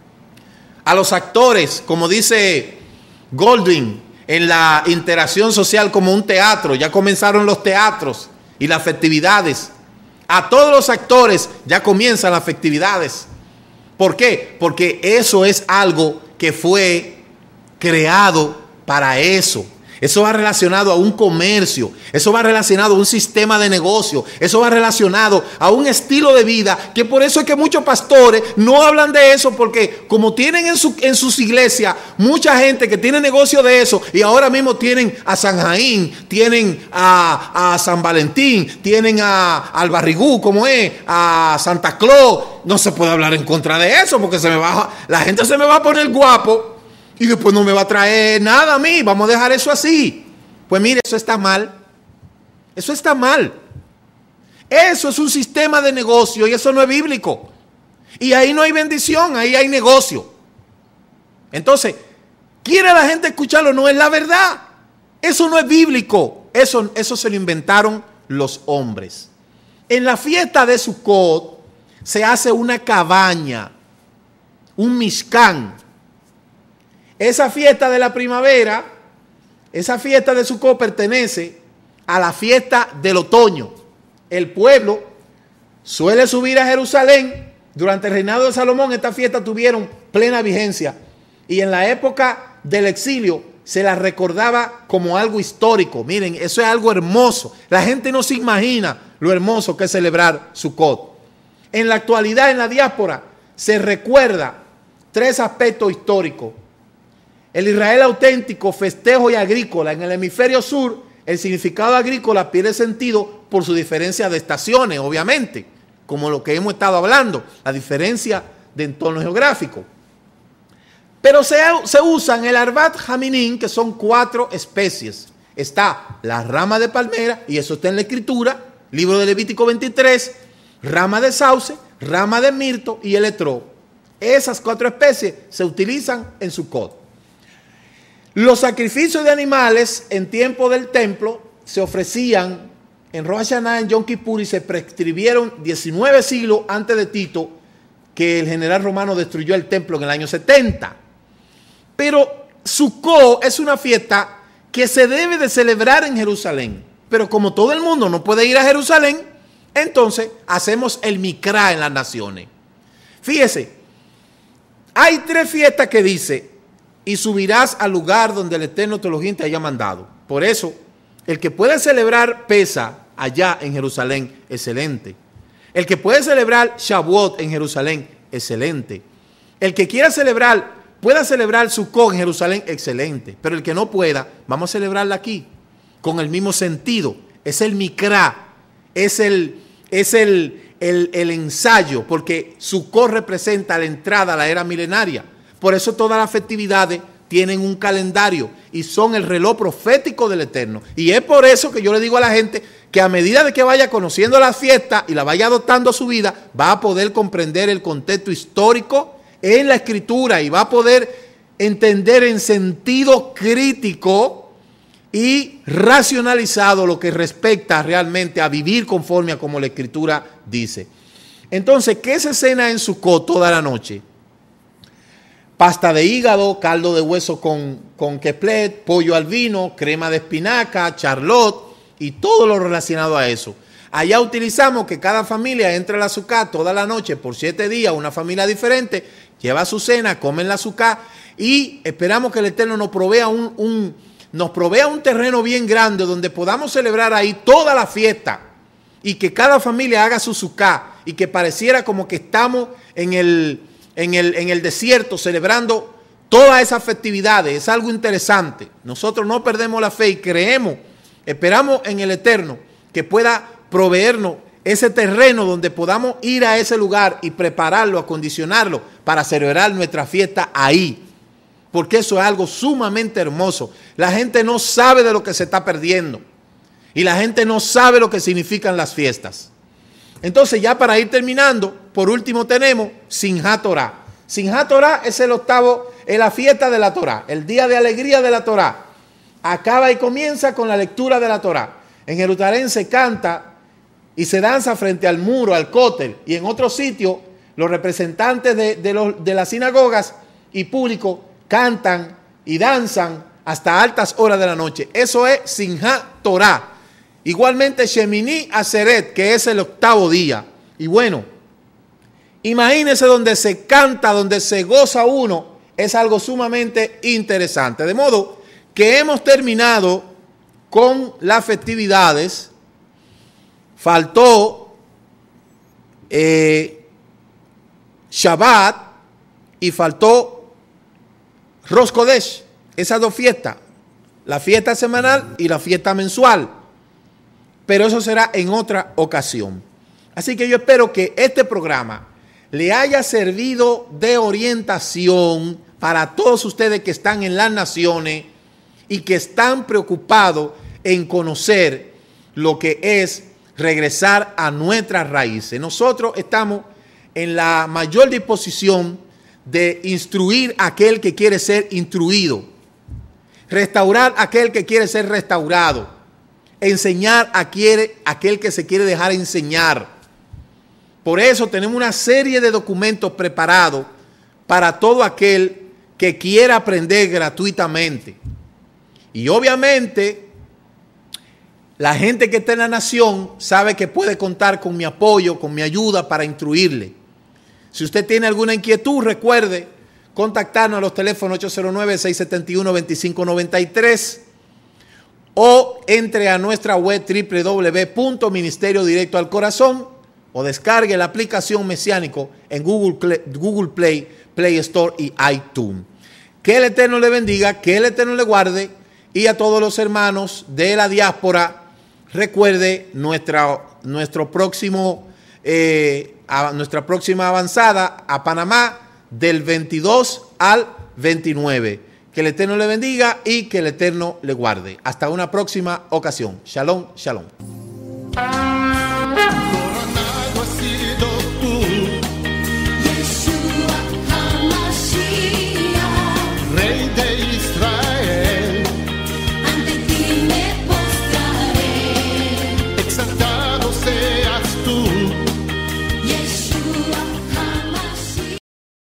A los actores, como dice Goldwyn, en la interacción social como un teatro. Ya comenzaron los teatros y las festividades. A todos los actores ya comienzan las festividades. ¿Por qué? Porque eso es algo que fue creado para eso. Eso va relacionado a un comercio, eso va relacionado a un sistema de negocio, eso va relacionado a un estilo de vida, que por eso es que muchos pastores no hablan de eso, porque como tienen en sus iglesias mucha gente que tiene negocio de eso, y ahora mismo tienen a San Jaín, tienen a San Valentín, tienen al Barrigú, como es, a Santa Claus, no se puede hablar en contra de eso, porque la gente se me va a poner guapo. Y después no me va a traer nada a mí. Vamos a dejar eso así. Pues mire, eso está mal. Eso está mal. Eso es un sistema de negocio y eso no es bíblico. Y ahí no hay bendición, ahí hay negocio. Entonces, ¿quiere la gente escucharlo? No es la verdad. Eso no es bíblico. Eso se lo inventaron los hombres. En la fiesta de Sukkot se hace una cabaña, un mishkan. Esa fiesta de la primavera Esa fiesta de Sucot pertenece a la fiesta del otoño. El pueblo suele subir a Jerusalén. Durante el reinado de Salomón, estas fiestas tuvieron plena vigencia. Y en la época del exilio se las recordaba como algo histórico. Miren, eso es algo hermoso. La gente no se imagina lo hermoso que es celebrar Sucot. En la actualidad, en la diáspora, se recuerda 3 aspectos históricos. El Israel auténtico, festejo y agrícola. En el hemisferio sur, el significado agrícola pierde sentido por su diferencia de estaciones, obviamente, como lo que hemos estado hablando, la diferencia de entorno geográfico. Pero se usan el Arbat Jaminín, que son 4 especies. Está la rama de palmera, y eso está en la Escritura, libro de Levítico 23, rama de sauce, rama de mirto y el etrog. Esas 4 especies se utilizan en Sucot. Los sacrificios de animales en tiempo del templo se ofrecían en Rosh Hashanah, en Yom Kippur, y se prescribieron 19 siglos antes de Tito, que el general romano destruyó el templo en el año 70. Pero Sucot es una fiesta que se debe de celebrar en Jerusalén. Pero como todo el mundo no puede ir a Jerusalén, entonces hacemos el Mikra en las naciones. Fíjese, hay 3 fiestas que dice: y subirás al lugar donde el Eterno tu Elohim te haya mandado. Por eso, el que puede celebrar Pesa allá en Jerusalén, excelente. El que puede celebrar Shavuot en Jerusalén, excelente. El que quiera pueda celebrar Sucot en Jerusalén, excelente. Pero el que no pueda, vamos a celebrarla aquí, con el mismo sentido. Es el Mikra, es el ensayo, porque Sucot representa la entrada a la era milenaria. Por eso todas las festividades tienen un calendario y son el reloj profético del Eterno. Y es por eso que yo le digo a la gente que a medida de que vaya conociendo las fiestas y la vaya adoptando a su vida, va a poder comprender el contexto histórico en la Escritura y va a poder entender en sentido crítico y racionalizado lo que respecta realmente a vivir conforme a como la Escritura dice. Entonces, ¿qué se cena en Sucot toda la noche? Pasta de hígado, caldo de hueso con keplet, pollo al vino, crema de espinaca, charlotte y todo lo relacionado a eso. Allá utilizamos que cada familia entre a la Sukkah toda la noche por 7 días, una familia diferente, lleva su cena, comen la Sukkah y esperamos que el Eterno nos provea un terreno bien grande donde podamos celebrar ahí toda la fiesta y que cada familia haga su Sukkah y que pareciera como que estamos en el desierto celebrando todas esas festividades. Es algo interesante. Nosotros no perdemos la fe y creemos, esperamos en el Eterno que pueda proveernos ese terreno donde podamos ir a ese lugar y prepararlo, acondicionarlo para celebrar nuestra fiesta ahí. Porque eso es algo sumamente hermoso. La gente no sabe de lo que se está perdiendo. Y la gente no sabe lo que significan las fiestas. Entonces, ya para ir terminando, por último tenemos Simchat Torah. Simchat Torah es el octavo, es la fiesta de la Torah, el día de alegría de la Torah. Acaba y comienza con la lectura de la Torah. En Jerusalén se canta y se danza frente al muro, al cótel, y en otros sitios los representantes de las sinagogas y público cantan y danzan hasta altas horas de la noche. Eso es Simchat Torah. Igualmente Shemini Aseret, que es el octavo día. Y bueno, imagínense donde se canta, donde se goza uno, es algo sumamente interesante. De modo que hemos terminado con las festividades. Faltó Shabbat y faltó Rosh Kodesh. Esas 2 fiestas, la fiesta semanal y la fiesta mensual. Pero eso será en otra ocasión. Así que yo espero que este programa le haya servido de orientación para todos ustedes que están en las naciones y que están preocupados en conocer lo que es regresar a nuestras raíces. Nosotros estamos en la mayor disposición de instruir a aquel que quiere ser instruido, restaurar a aquel que quiere ser restaurado, enseñar a aquel que se quiere dejar enseñar. Por eso tenemos una serie de documentos preparados para todo aquel que quiera aprender gratuitamente. Y obviamente, la gente que está en la nación sabe que puede contar con mi apoyo, con mi ayuda para instruirle. Si usted tiene alguna inquietud, recuerde contactarnos a los teléfonos 809-671-2593 o entre a nuestra web www.ministerio Directo al Corazón o descargue la aplicación Mesiánico en Google Play, Play Store y iTunes. Que el Eterno le bendiga, que el Eterno le guarde, y a todos los hermanos de la diáspora, recuerde nuestra próxima avanzada a Panamá del 22 al 29. Que el Eterno le bendiga y que el Eterno le guarde. Hasta una próxima ocasión. Shalom, shalom.